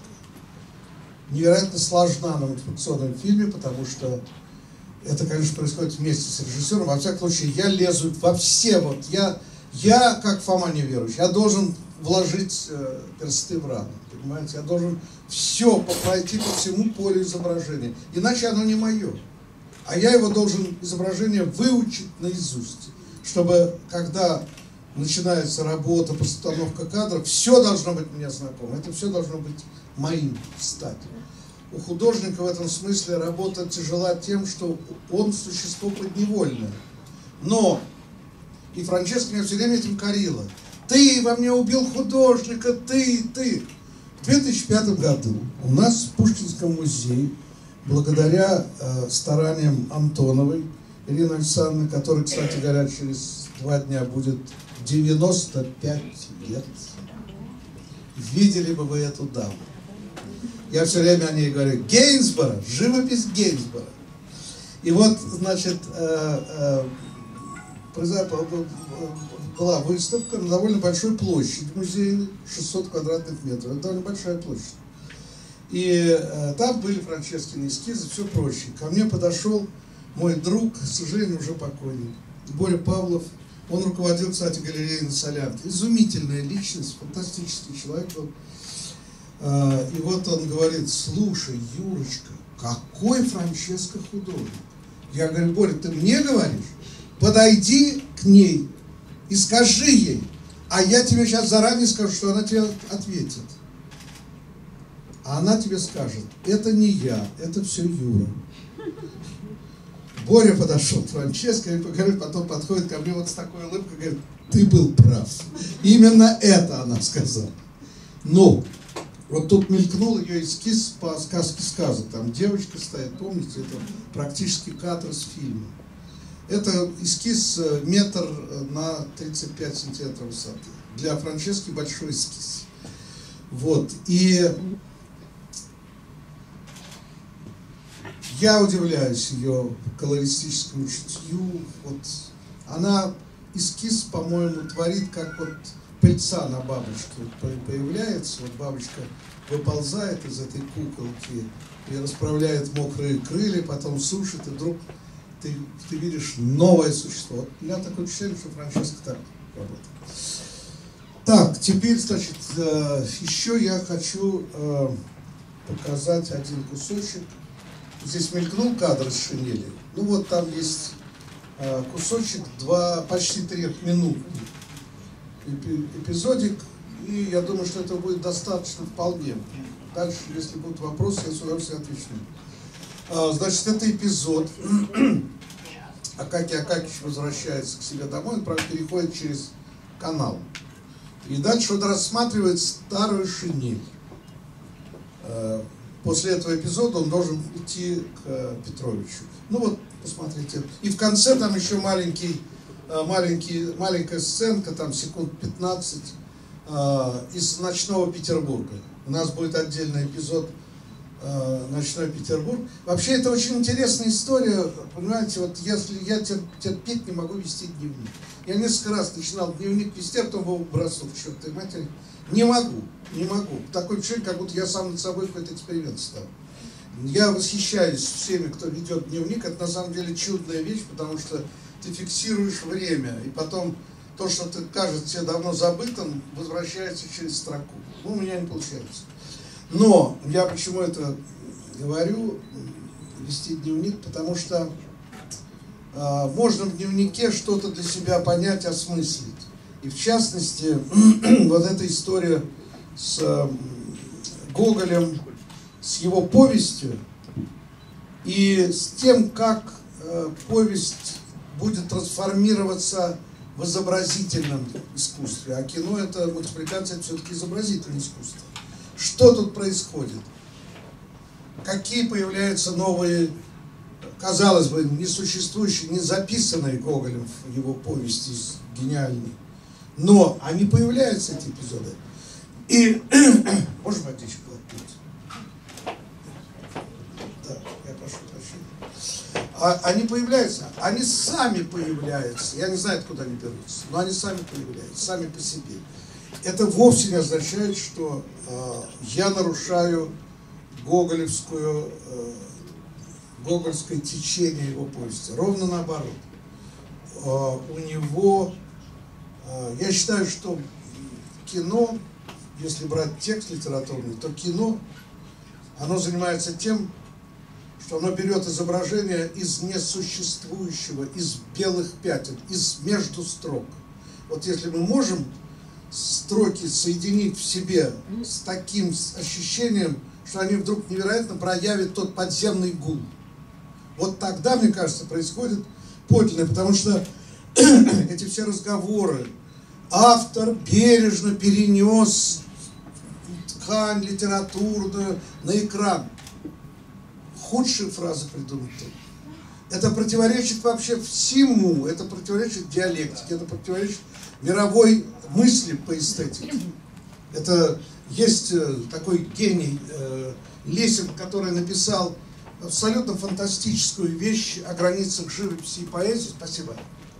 невероятно сложна на мультипликационном фильме, потому что это, конечно, происходит вместе с режиссером. Во всяком случае, я лезу во все, вот я, я как Фома неверующий, я должен вложить э, персты в рану, понимаете? Я должен все пройти по всему полю изображения, иначе оно не мое. А я его должен, изображение, выучить наизусть, чтобы, когда начинается работа, постановка кадров, все должно быть мне знакомо, это все должно быть моим стать. У художника в этом смысле работа тяжела тем, что он существо подневольное. Но, и Франческа меня все время этим корила: ты во мне убил художника, ты, ты. В две тысячи пятом году у нас в Пушкинском музее, благодаря э, стараниям Антоновой Ирины Александровны, которой, кстати говоря, через два дня будет девяносто пять лет, видели бы вы эту даму. Я все время о ней говорю: Гейнсборо, живопись Гейнсборо. И вот, значит, э, э, была выставка на довольно большой площади музея, шестьсот квадратных метров. Это довольно большая площадь. И э, там были Франческины эскизы, все прочее. Ко мне подошел мой друг, к сожалению, уже покойный, Боря Павлов. Он руководил, кстати, галереей на Солянке. Изумительная личность, фантастический человек был. И вот он говорит: слушай, Юрочка, какой Франческо художник. Я говорю: Боря, ты мне говоришь? Подойди к ней и скажи ей, а я тебе сейчас заранее скажу, что она тебе ответит. А она тебе скажет: это не я, это все Юра. Боря подошел к Франческо и говорит, потом подходит ко мне вот с такой улыбкой, говорит: ты был прав. Именно это она сказала. Ну, вот тут мелькнул ее эскиз по сказке сказок. Там девочка стоит, помните, это практически кадр с фильма. Это эскиз метр на тридцать пять сантиметров высоты. Для Франчески большой эскиз. Вот. И я удивляюсь ее колористическому чутью. Вот. Она эскиз, по-моему, творит, как вот пыльца на бабочке появляется. Вот бабочка выползает из этой куколки и расправляет мокрые крылья, потом сушит, и вдруг ты, ты видишь новое существо. Вот у меня такое впечатление, что Франческа так работает. Так, теперь, значит, еще я хочу показать один кусочек. Здесь мелькнул кадр из шинели. Ну вот там есть кусочек, два, почти трехминутный эпизодик. И я думаю, что этого будет достаточно вполне. Дальше, если будут вопросы, я с удовольствием отвечу. Значит, это эпизод. Акакий Акакич возвращается к себе домой, он, правда, переходит через канал. И дальше он рассматривает старую шинель. После этого эпизода он должен идти к Петровичу. Ну вот, посмотрите. И в конце там еще маленький, маленький, маленькая сценка, там секунд пятнадцать, из «Ночного Петербурга». У нас будет отдельный эпизод «Ночной Петербург». Вообще, это очень интересная история. Понимаете, вот если я терпеть не могу вести дневник. Я несколько раз начинал дневник вести, а потом его бросил в чертовой матери. Не могу, не могу. Такое впечатление, как будто я сам над собой какой-то эксперимент стал. Я восхищаюсь всеми, кто ведет дневник. Это на самом деле чудная вещь, потому что ты фиксируешь время, и потом то, что ты, кажется тебе давно забытым, возвращается через строку. Ну, у меня не получается. Но я почему это говорю, вести дневник, потому что э, можно в дневнике что-то для себя понять, осмыслить. И в частности, вот эта история с э, Гоголем, с его повестью и с тем, как э, повесть будет трансформироваться в изобразительном искусстве. А кино — это мультипликация, это все-таки изобразительное искусство. Что тут происходит? Какие появляются новые, казалось бы, несуществующие, не записанные Гоголем в его повести гениальные, но они появляются, эти эпизоды. И, можно водичку отпить? Да, я прошу прощения. А, они появляются, они сами появляются. Я не знаю, откуда они берутся, но они сами появляются, сами по себе. Это вовсе не означает, что э, я нарушаю гоголевскую, э, гогольское течение его повести. Ровно наоборот. Э, у него, э, я считаю, что кино, если брать текст литературный, то кино, оно занимается тем, что оно берет изображение из несуществующего, из белых пятен, из между строк. Вот если мы можем строки соединить в себе с таким ощущением, что они вдруг невероятно проявят тот подземный гул. Вот тогда, мне кажется, происходит подлинное, потому что эти все разговоры автор бережно перенес ткань литературную на экран. Худшие фразы придумать трудно. Это противоречит вообще всему, это противоречит диалектике, это противоречит мировой мысли по эстетике. Это есть такой гений э, Лессинг, который написал абсолютно фантастическую вещь о границах живописи и поэзии. Спасибо.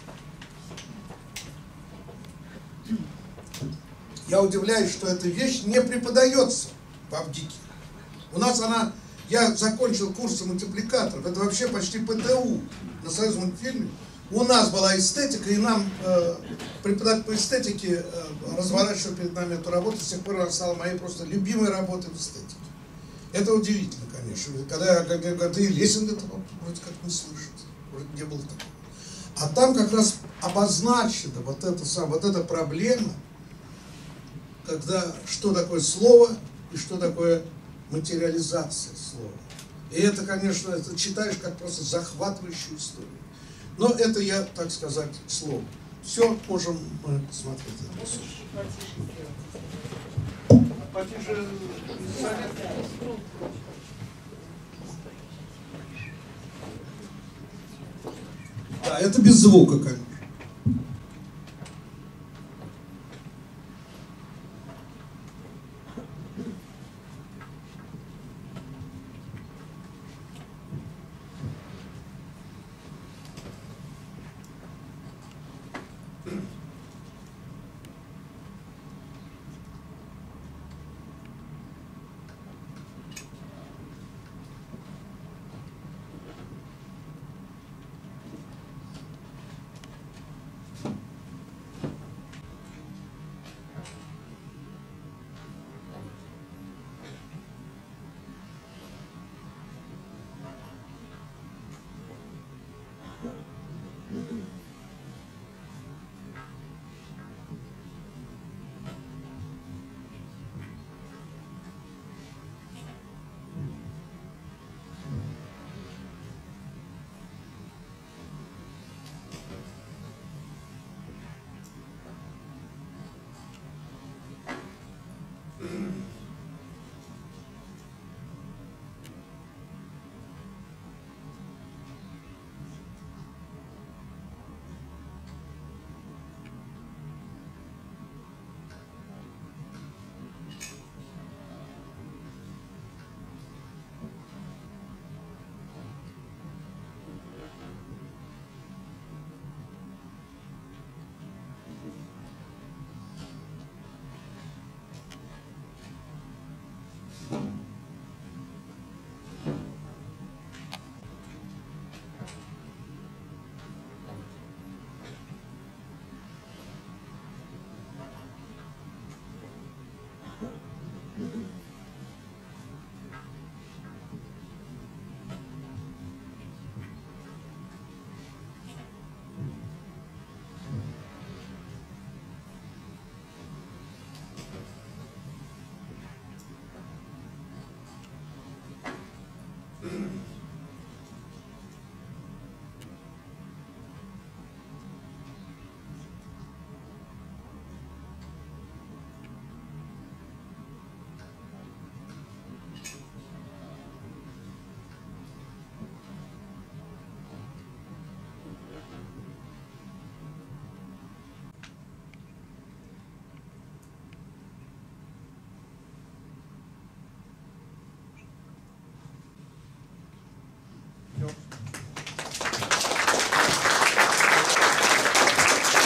Я удивляюсь, что эта вещь не преподается в Авгике. У нас она, я закончил курсы мультипликаторов, это вообще почти ПТУ на Союзном мультфильме. У нас была эстетика, и нам э, преподаватель по эстетике э, разворачивал перед нами эту работу. С тех пор она стала моей просто любимой работой в эстетике. Это удивительно, конечно. Когда я говорю, да и Лессинг это вроде как не слышит, вроде не было такого. А там как раз обозначена вот эта, вот эта проблема, когда что такое слово и что такое материализация слова. И это, конечно, это читаешь как просто захватывающую историю. Но это я, так сказать, слово. Все, можем мы смотреть. Потише. Да, это без звука, конечно.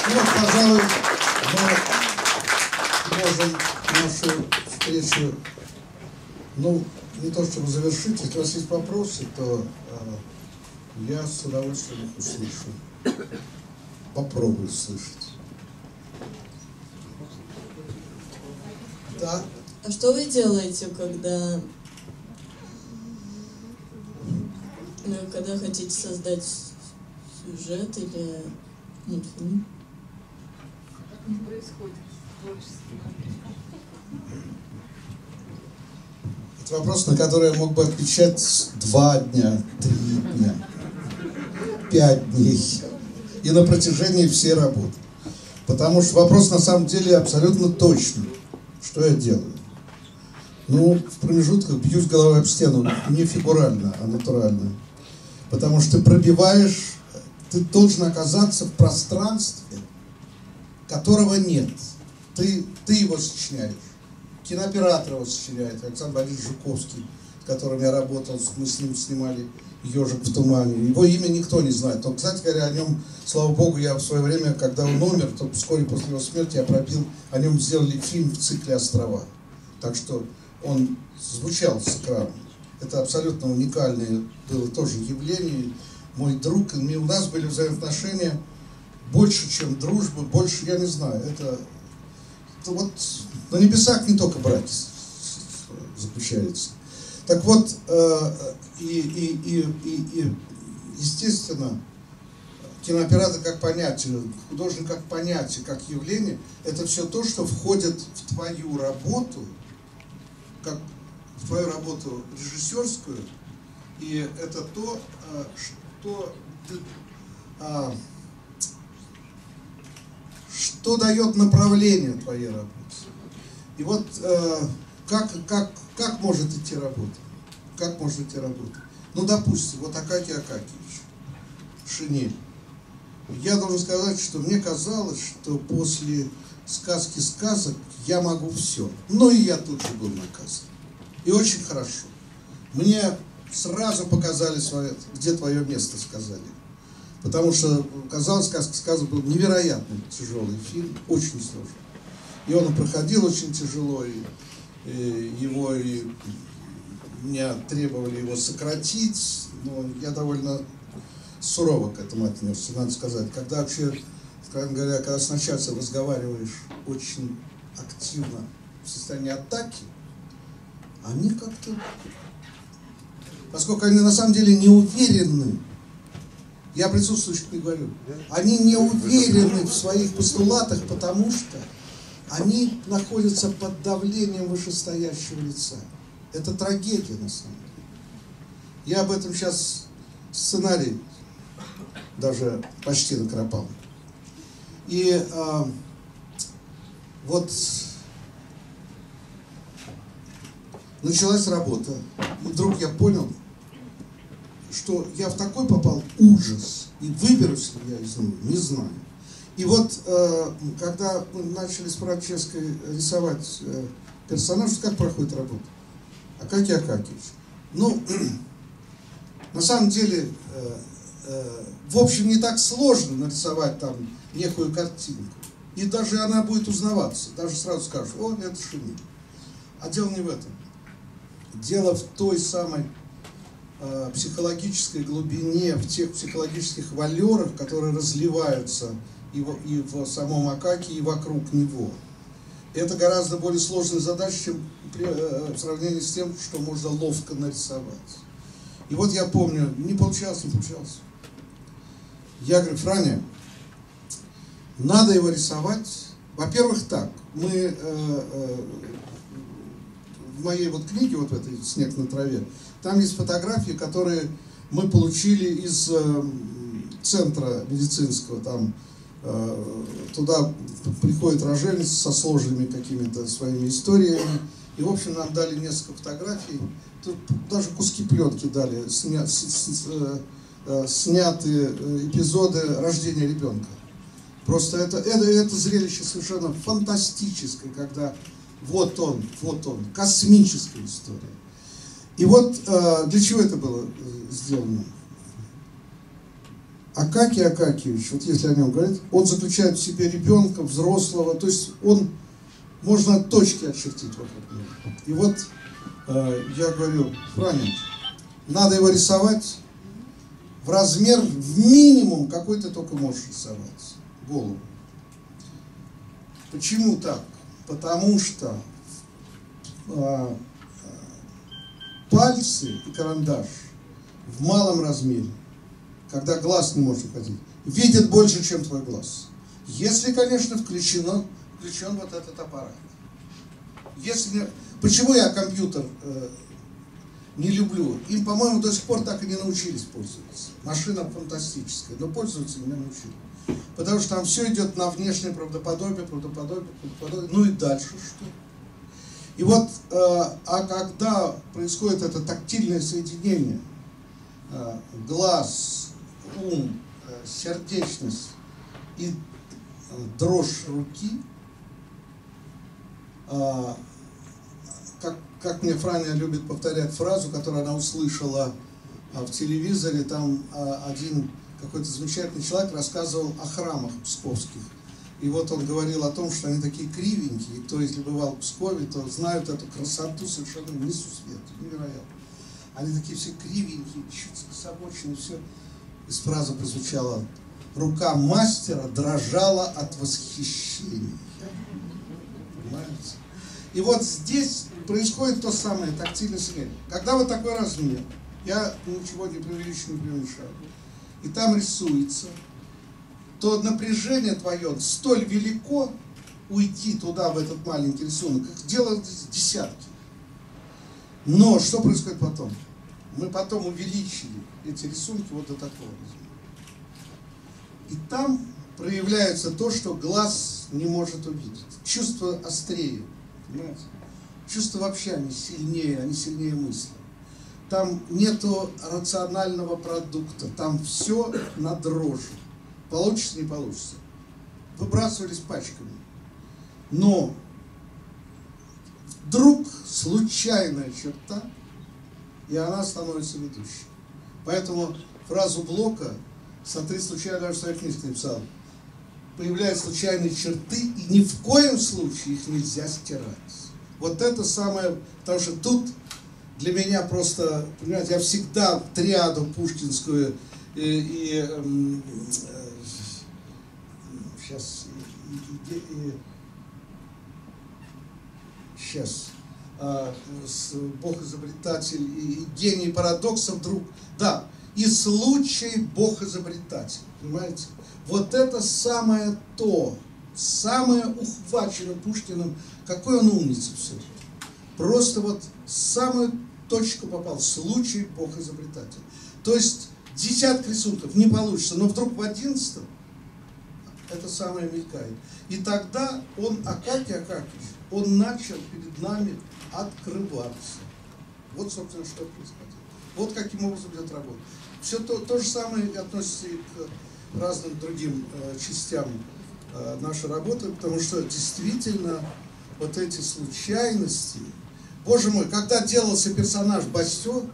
Ну вот, пожалуй, мы можем нашу встречу, ну, не то чтобы завершить. Если у вас есть вопросы, то э, я с удовольствием их услышу. Попробую слышать. Да. А что вы делаете, когда, ну, когда хотите создать сюжет или мультфильм? Не происходит творчество. Это вопрос, на который я мог бы отвечать два дня, три дня, пять дней и на протяжении всей работы. Потому что вопрос на самом деле абсолютно точный. Что я делаю? Ну, в промежутках бьюсь головой об стену, не фигурально, а натурально. Потому что ты пробиваешь, ты должен оказаться в пространстве, которого нет. Ты, ты его сочиняешь. Кинооператор его сочиняет, Александр Борисович Жуковский, с которым я работал, мы с ним снимали «Ежик в тумане». Его имя никто не знает. Но, кстати говоря, о нем, слава богу, я в свое время, когда он умер, то вскоре после его смерти я пробил, о нем сделали фильм в цикле «Острова». Так что он звучал с экрана. Это абсолютно уникальное было тоже явление. Мой друг, и у нас были взаимоотношения больше, чем дружба, больше, я не знаю, это, это вот на небесах не только брак заключается. Так вот, э, и, и, и, и, и, естественно, кинооператор как понятие, художник как понятие, как явление, это все то, что входит в твою работу, как в твою работу режиссерскую, и это то, что, что дает направление твоей работе. И вот как, как, как может идти работа? Как может идти работа? Ну, допустим, вот Акакий Акакиевич, Шинель. Я должен сказать, что мне казалось, что после сказки сказок я могу все. Но и я тут же был наказан. И очень хорошо. Мне сразу показали, свое, где твое место, сказали. Потому что, казалось, сказка сказок был невероятно тяжелый фильм, очень сложный. И он проходил очень тяжело, и, и его и меня требовали его сократить, но я довольно сурово к этому отнесся, надо сказать. Когда вообще, скажем говоря, когда с начальством разговариваешь очень активно в состоянии атаки, они как-то, поскольку они на самом деле не уверены, я присутствующих не говорю, они не уверены в своих постулатах, потому что они находятся под давлением вышестоящего лица. Это трагедия на самом деле. Я об этом сейчас сценарий даже почти накропал. И а, вот началась работа, и вдруг я понял, что я в такой попал ужас, и выберусь ли я из него, не знаю. И вот, э, когда мы начали с Франческой рисовать э, персонажа, как проходит работа? Акакий Акакиевич. Ну, на самом деле, э, э, в общем, не так сложно нарисовать там некую картинку. И даже она будет узнаваться. Даже сразу скажешь, о, это Шинель. А дело не в этом. Дело в той самой э, психологической глубине, в тех психологических валерах, которые разливаются и в, и в самом Акакии, и вокруг него. Это гораздо более сложная задача, чем при, э, в сравнении с тем, что можно ловко нарисовать. И вот я помню, не получалось, не получалось. Я говорю, Франя, надо его рисовать. Во-первых, так, мы э, э, в моей вот книге, вот в этой «Снег на траве», там есть фотографии, которые мы получили из э, центра медицинского, там э, туда приходит роженица со сложными какими-то своими историями, и, в общем, нам дали несколько фотографий, тут даже куски пленки дали, сня, с, с, э, э, снятые эпизоды рождения ребенка. Просто это, это, это зрелище совершенно фантастическое, когда вот он, вот он, космическая история. И вот э, для чего это было сделано? Акакий Акакиевич, вот если о нем говорить, он заключает в себе ребенка, взрослого, то есть он, можно точки очертить вокруг него. И вот э, я говорю, Франя, надо его рисовать в размер, в минимум, какой ты только можешь рисовать, голову. Почему так? Потому что э, пальцы и карандаш в малом размере, когда глаз не может уходить, видит больше, чем твой глаз. Если, конечно, включено, включен вот этот аппарат. Если, почему я компьютер э, не люблю? Им, по-моему, до сих пор так и не научились пользоваться. Машина фантастическая, но пользоваться не научились. Потому что там все идет на внешнее правдоподобие, правдоподобие, правдоподобие. Ну и дальше что? И вот, э, а когда происходит это тактильное соединение, э, глаз, ум, сердечность и дрожь руки, как, как мне Франя любит повторять фразу, которую она услышала в телевизоре, там один какой-то замечательный человек рассказывал о храмах псковских. И вот он говорил о том, что они такие кривенькие, кто если бывал в Пскове, то знают эту красоту совершенно несусветную, невероятно. Они такие все кривенькие, чуть скособоченные, все. Из фразы прозвучала: рука мастера дрожала от восхищения. Понимаете? И вот здесь происходит то самое тактильное соединение. Когда вот такой размер, я ничего не преувеличу, не преуменьшаю, и там рисуется, то напряжение твое столь велико уйти туда, в этот маленький рисунок, их делают десятки. Но что происходит потом? Мы потом увеличили эти рисунки вот до такого размера. И там проявляется то, что глаз не может увидеть. Чувства острее, понимаете? Чувства вообще они сильнее, они сильнее мысли. Там нету рационального продукта, там все на дрожжи. Получится, не получится. Выбрасывались пачками. Но вдруг случайная черта, и она становится ведущей. Поэтому фразу Блока «Смотри, случайно, даже в своей книжке написал», появляются случайные черты, и ни в коем случае их нельзя стирать. Вот это самое, потому что тут для меня просто, понимаете, я всегда триаду пушкинскую и, и, и сейчас, и, и, и, сейчас, а, с, Бог-изобретатель и, и гений парадокса вдруг, да, и случай Бог-изобретатель, понимаете? Вот это самое то, самое ухвачено Пушкиным, какой он умница все-таки. Просто вот самую точку попал, случай Бог-изобретатель. То есть десяток рисунков не получится, но вдруг в одиннадцатом это самое мелькает. И тогда он, Акакий Акакиевич, он начал перед нами открываться. Вот, собственно, что происходило. Вот каким образом идет работа. Все то, то же самое относится и к разным другим э, частям э, нашей работы, потому что действительно вот эти случайности. Боже мой, когда делался персонаж Бастё,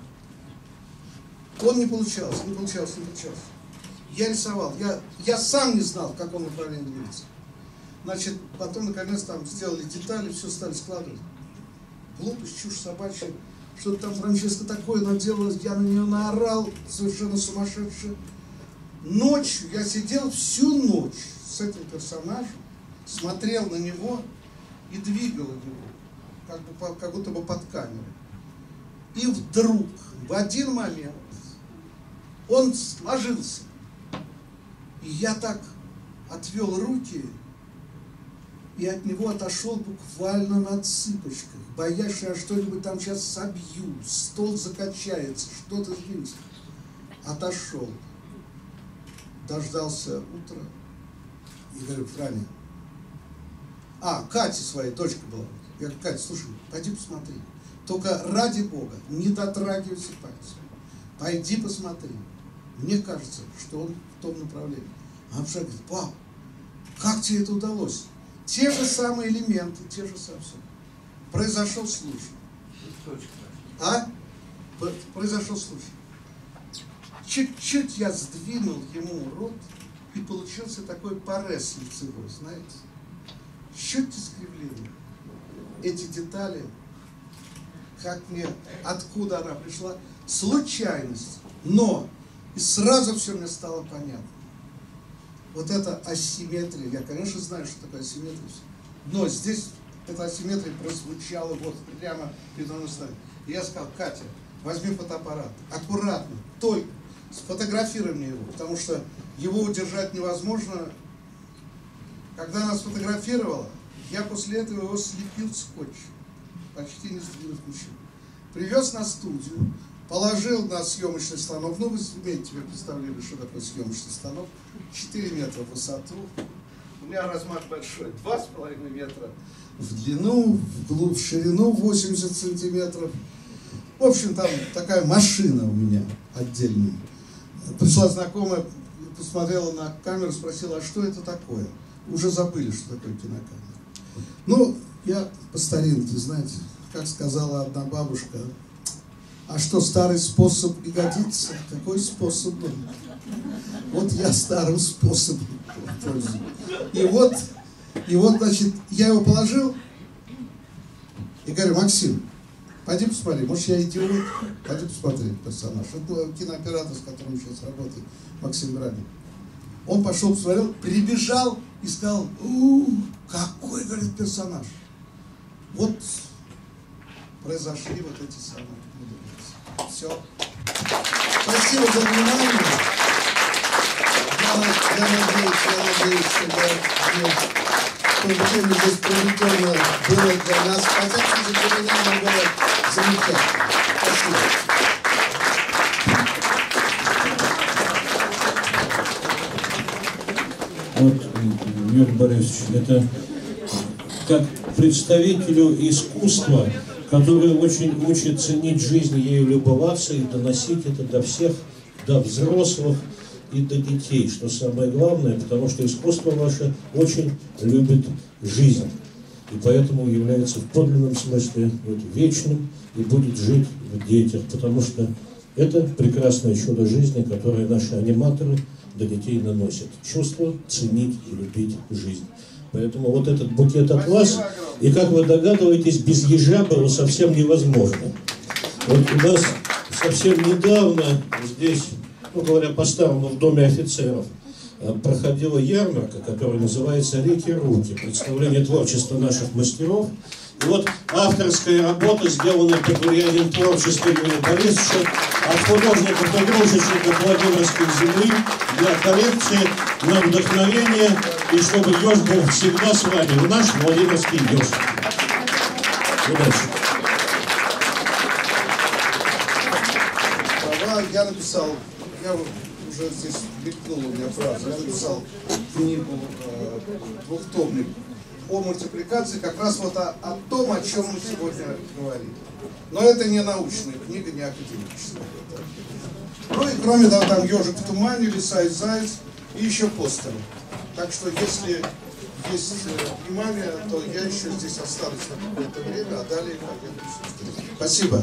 он не получался, не получался, не получался. Я рисовал, я, я сам не знал, в каком направлении двигаться. Значит, потом, наконец, там сделали детали, все стали складывать. Глупость, чушь собачья, что-то там Франческа такое наделала, я на нее наорал, совершенно сумасшедший. Ночью я сидел всю ночь с этим персонажем, смотрел на него и двигал его, как, бы, как будто бы под камерой. И вдруг, в один момент, он сложился. И я так отвел руки и от него отошел буквально на цыпочках, боясь, что я что-нибудь там сейчас собью, стол закачается, что-то сдвинется. Отошел. Дождался утра и говорю: Франя, а, Катя своей, дочка была. Я говорю: Катя, слушай, пойди посмотри. Только ради Бога, не дотрагивайся пальцем. Пойди посмотри. Мне кажется, что он в том направлении. А Апша говорит: пап, как тебе это удалось? Те же самые элементы, те же самые. Произошел случай. А? Произошел случай. чуть-чуть я сдвинул ему рот, и получился такой порез лицевой, знаете. Чуть искривление. Эти детали, как мне, откуда она пришла, случайность. Но и сразу все мне стало понятно. Вот эта асимметрия, я, конечно, знаю, что такое асимметрия, но здесь эта асимметрия прозвучала вот прямо передо мной. И я сказал: Катя, возьми фотоаппарат, аккуратно, только сфотографируй мне его, потому что его удержать невозможно. Когда она сфотографировала, я после этого его слепил скотчем, почти не сдвинув ничего. Привез на студию, положил на съемочный станок. Ну, вы имеете себе представление, что такое съемочный станок. четыре метра в высоту. У меня размах большой, два с половиной метра в длину, в глубь, в ширину восемьдесят сантиметров. В общем, там такая машина у меня отдельная. Пришла знакомая, посмотрела на камеру, спросила: а что это такое? Уже забыли, что такое кинокамера. Ну, я по старинке, знаете, как сказала одна бабушка: а что, старый способ и годится? Какой способ был? Вот я старым способом пользуюсь. И вот, и вот, значит, я его положил и говорю: Максим, пойди посмотри, может, я идиот, пойди посмотри персонаж. Это кинооператор, с которым сейчас работает, Максим Гранин. Он пошел, посмотрел, перебежал и сказал: у, какой, говорит, персонаж. Вот произошли вот эти самые мудроsti. Все. Спасибо за внимание. Я, я надеюсь, я надеюсь, что то время здесь проведено было для нас, хотя, кстати, для меня оно было замечательно. Спасибо. Вот, Юрий Борисович, это как представителю искусства, который очень учит ценить жизнь, ею любоваться и доносить это до всех, до взрослых и до детей, что самое главное, потому что искусство ваше очень любит жизнь, и поэтому является в подлинном смысле вот, вечным и будет жить в детях, потому что это прекрасное чудо жизни, которое наши аниматоры до детей наносят. Чувство ценить и любить жизнь. Поэтому вот этот букет от вас, и как вы догадываетесь, без ежа было совсем невозможно. Вот у нас совсем недавно здесь, ну говоря по-старому, в Доме офицеров, проходила ярмарка, которая называется «Реки-руки», представление творчества наших мастеров. И вот авторская работа, сделанная под влиянием творчества Юрия Борисовича, от художника-погрузчика Владимирской земли для коллекции на вдохновение, и чтобы еж был всегда с вами, наш Владимирский еж. Удачи. Я написал, я уже здесь мелькнула у меня фраза, я написал книгу, э, двухтомник о мультипликации, как раз вот о, о том, о чем мы сегодня говорим. Но это не научная книга, не академическая. Ну и кроме того, там «Ежик в тумане», «Лиса и заяц» и еще постеры. Так что если есть внимание, то я еще здесь останусь на какое-то время, а далее поеду. Спасибо.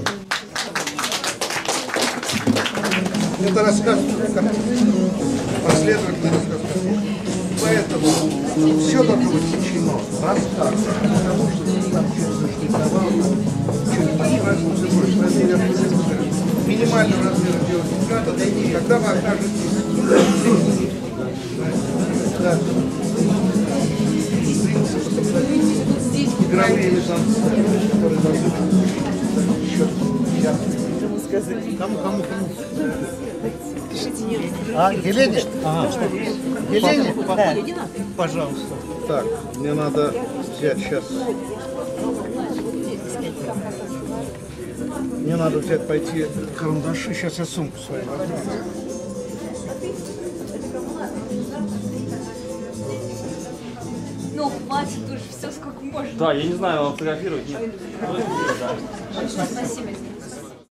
Это рассказ, последовательный рассказ. Поэтому все должно быть включено. Рассказ. Потому что там чуть размер минимального размера делать, когда вы окажетесь да. Игровые мизансцены, которые должны быть еще ясны. Кому, кому, кому? А, Елене? Ага. Елене? Да. Пожалуйста. Так, мне надо взять сейчас. Мне надо взять, пойти карандаши. Сейчас я сумку свою возьму. Ну, хватит уже все, сколько можно. Да, я не знаю, фотографировать нет. Спасибо.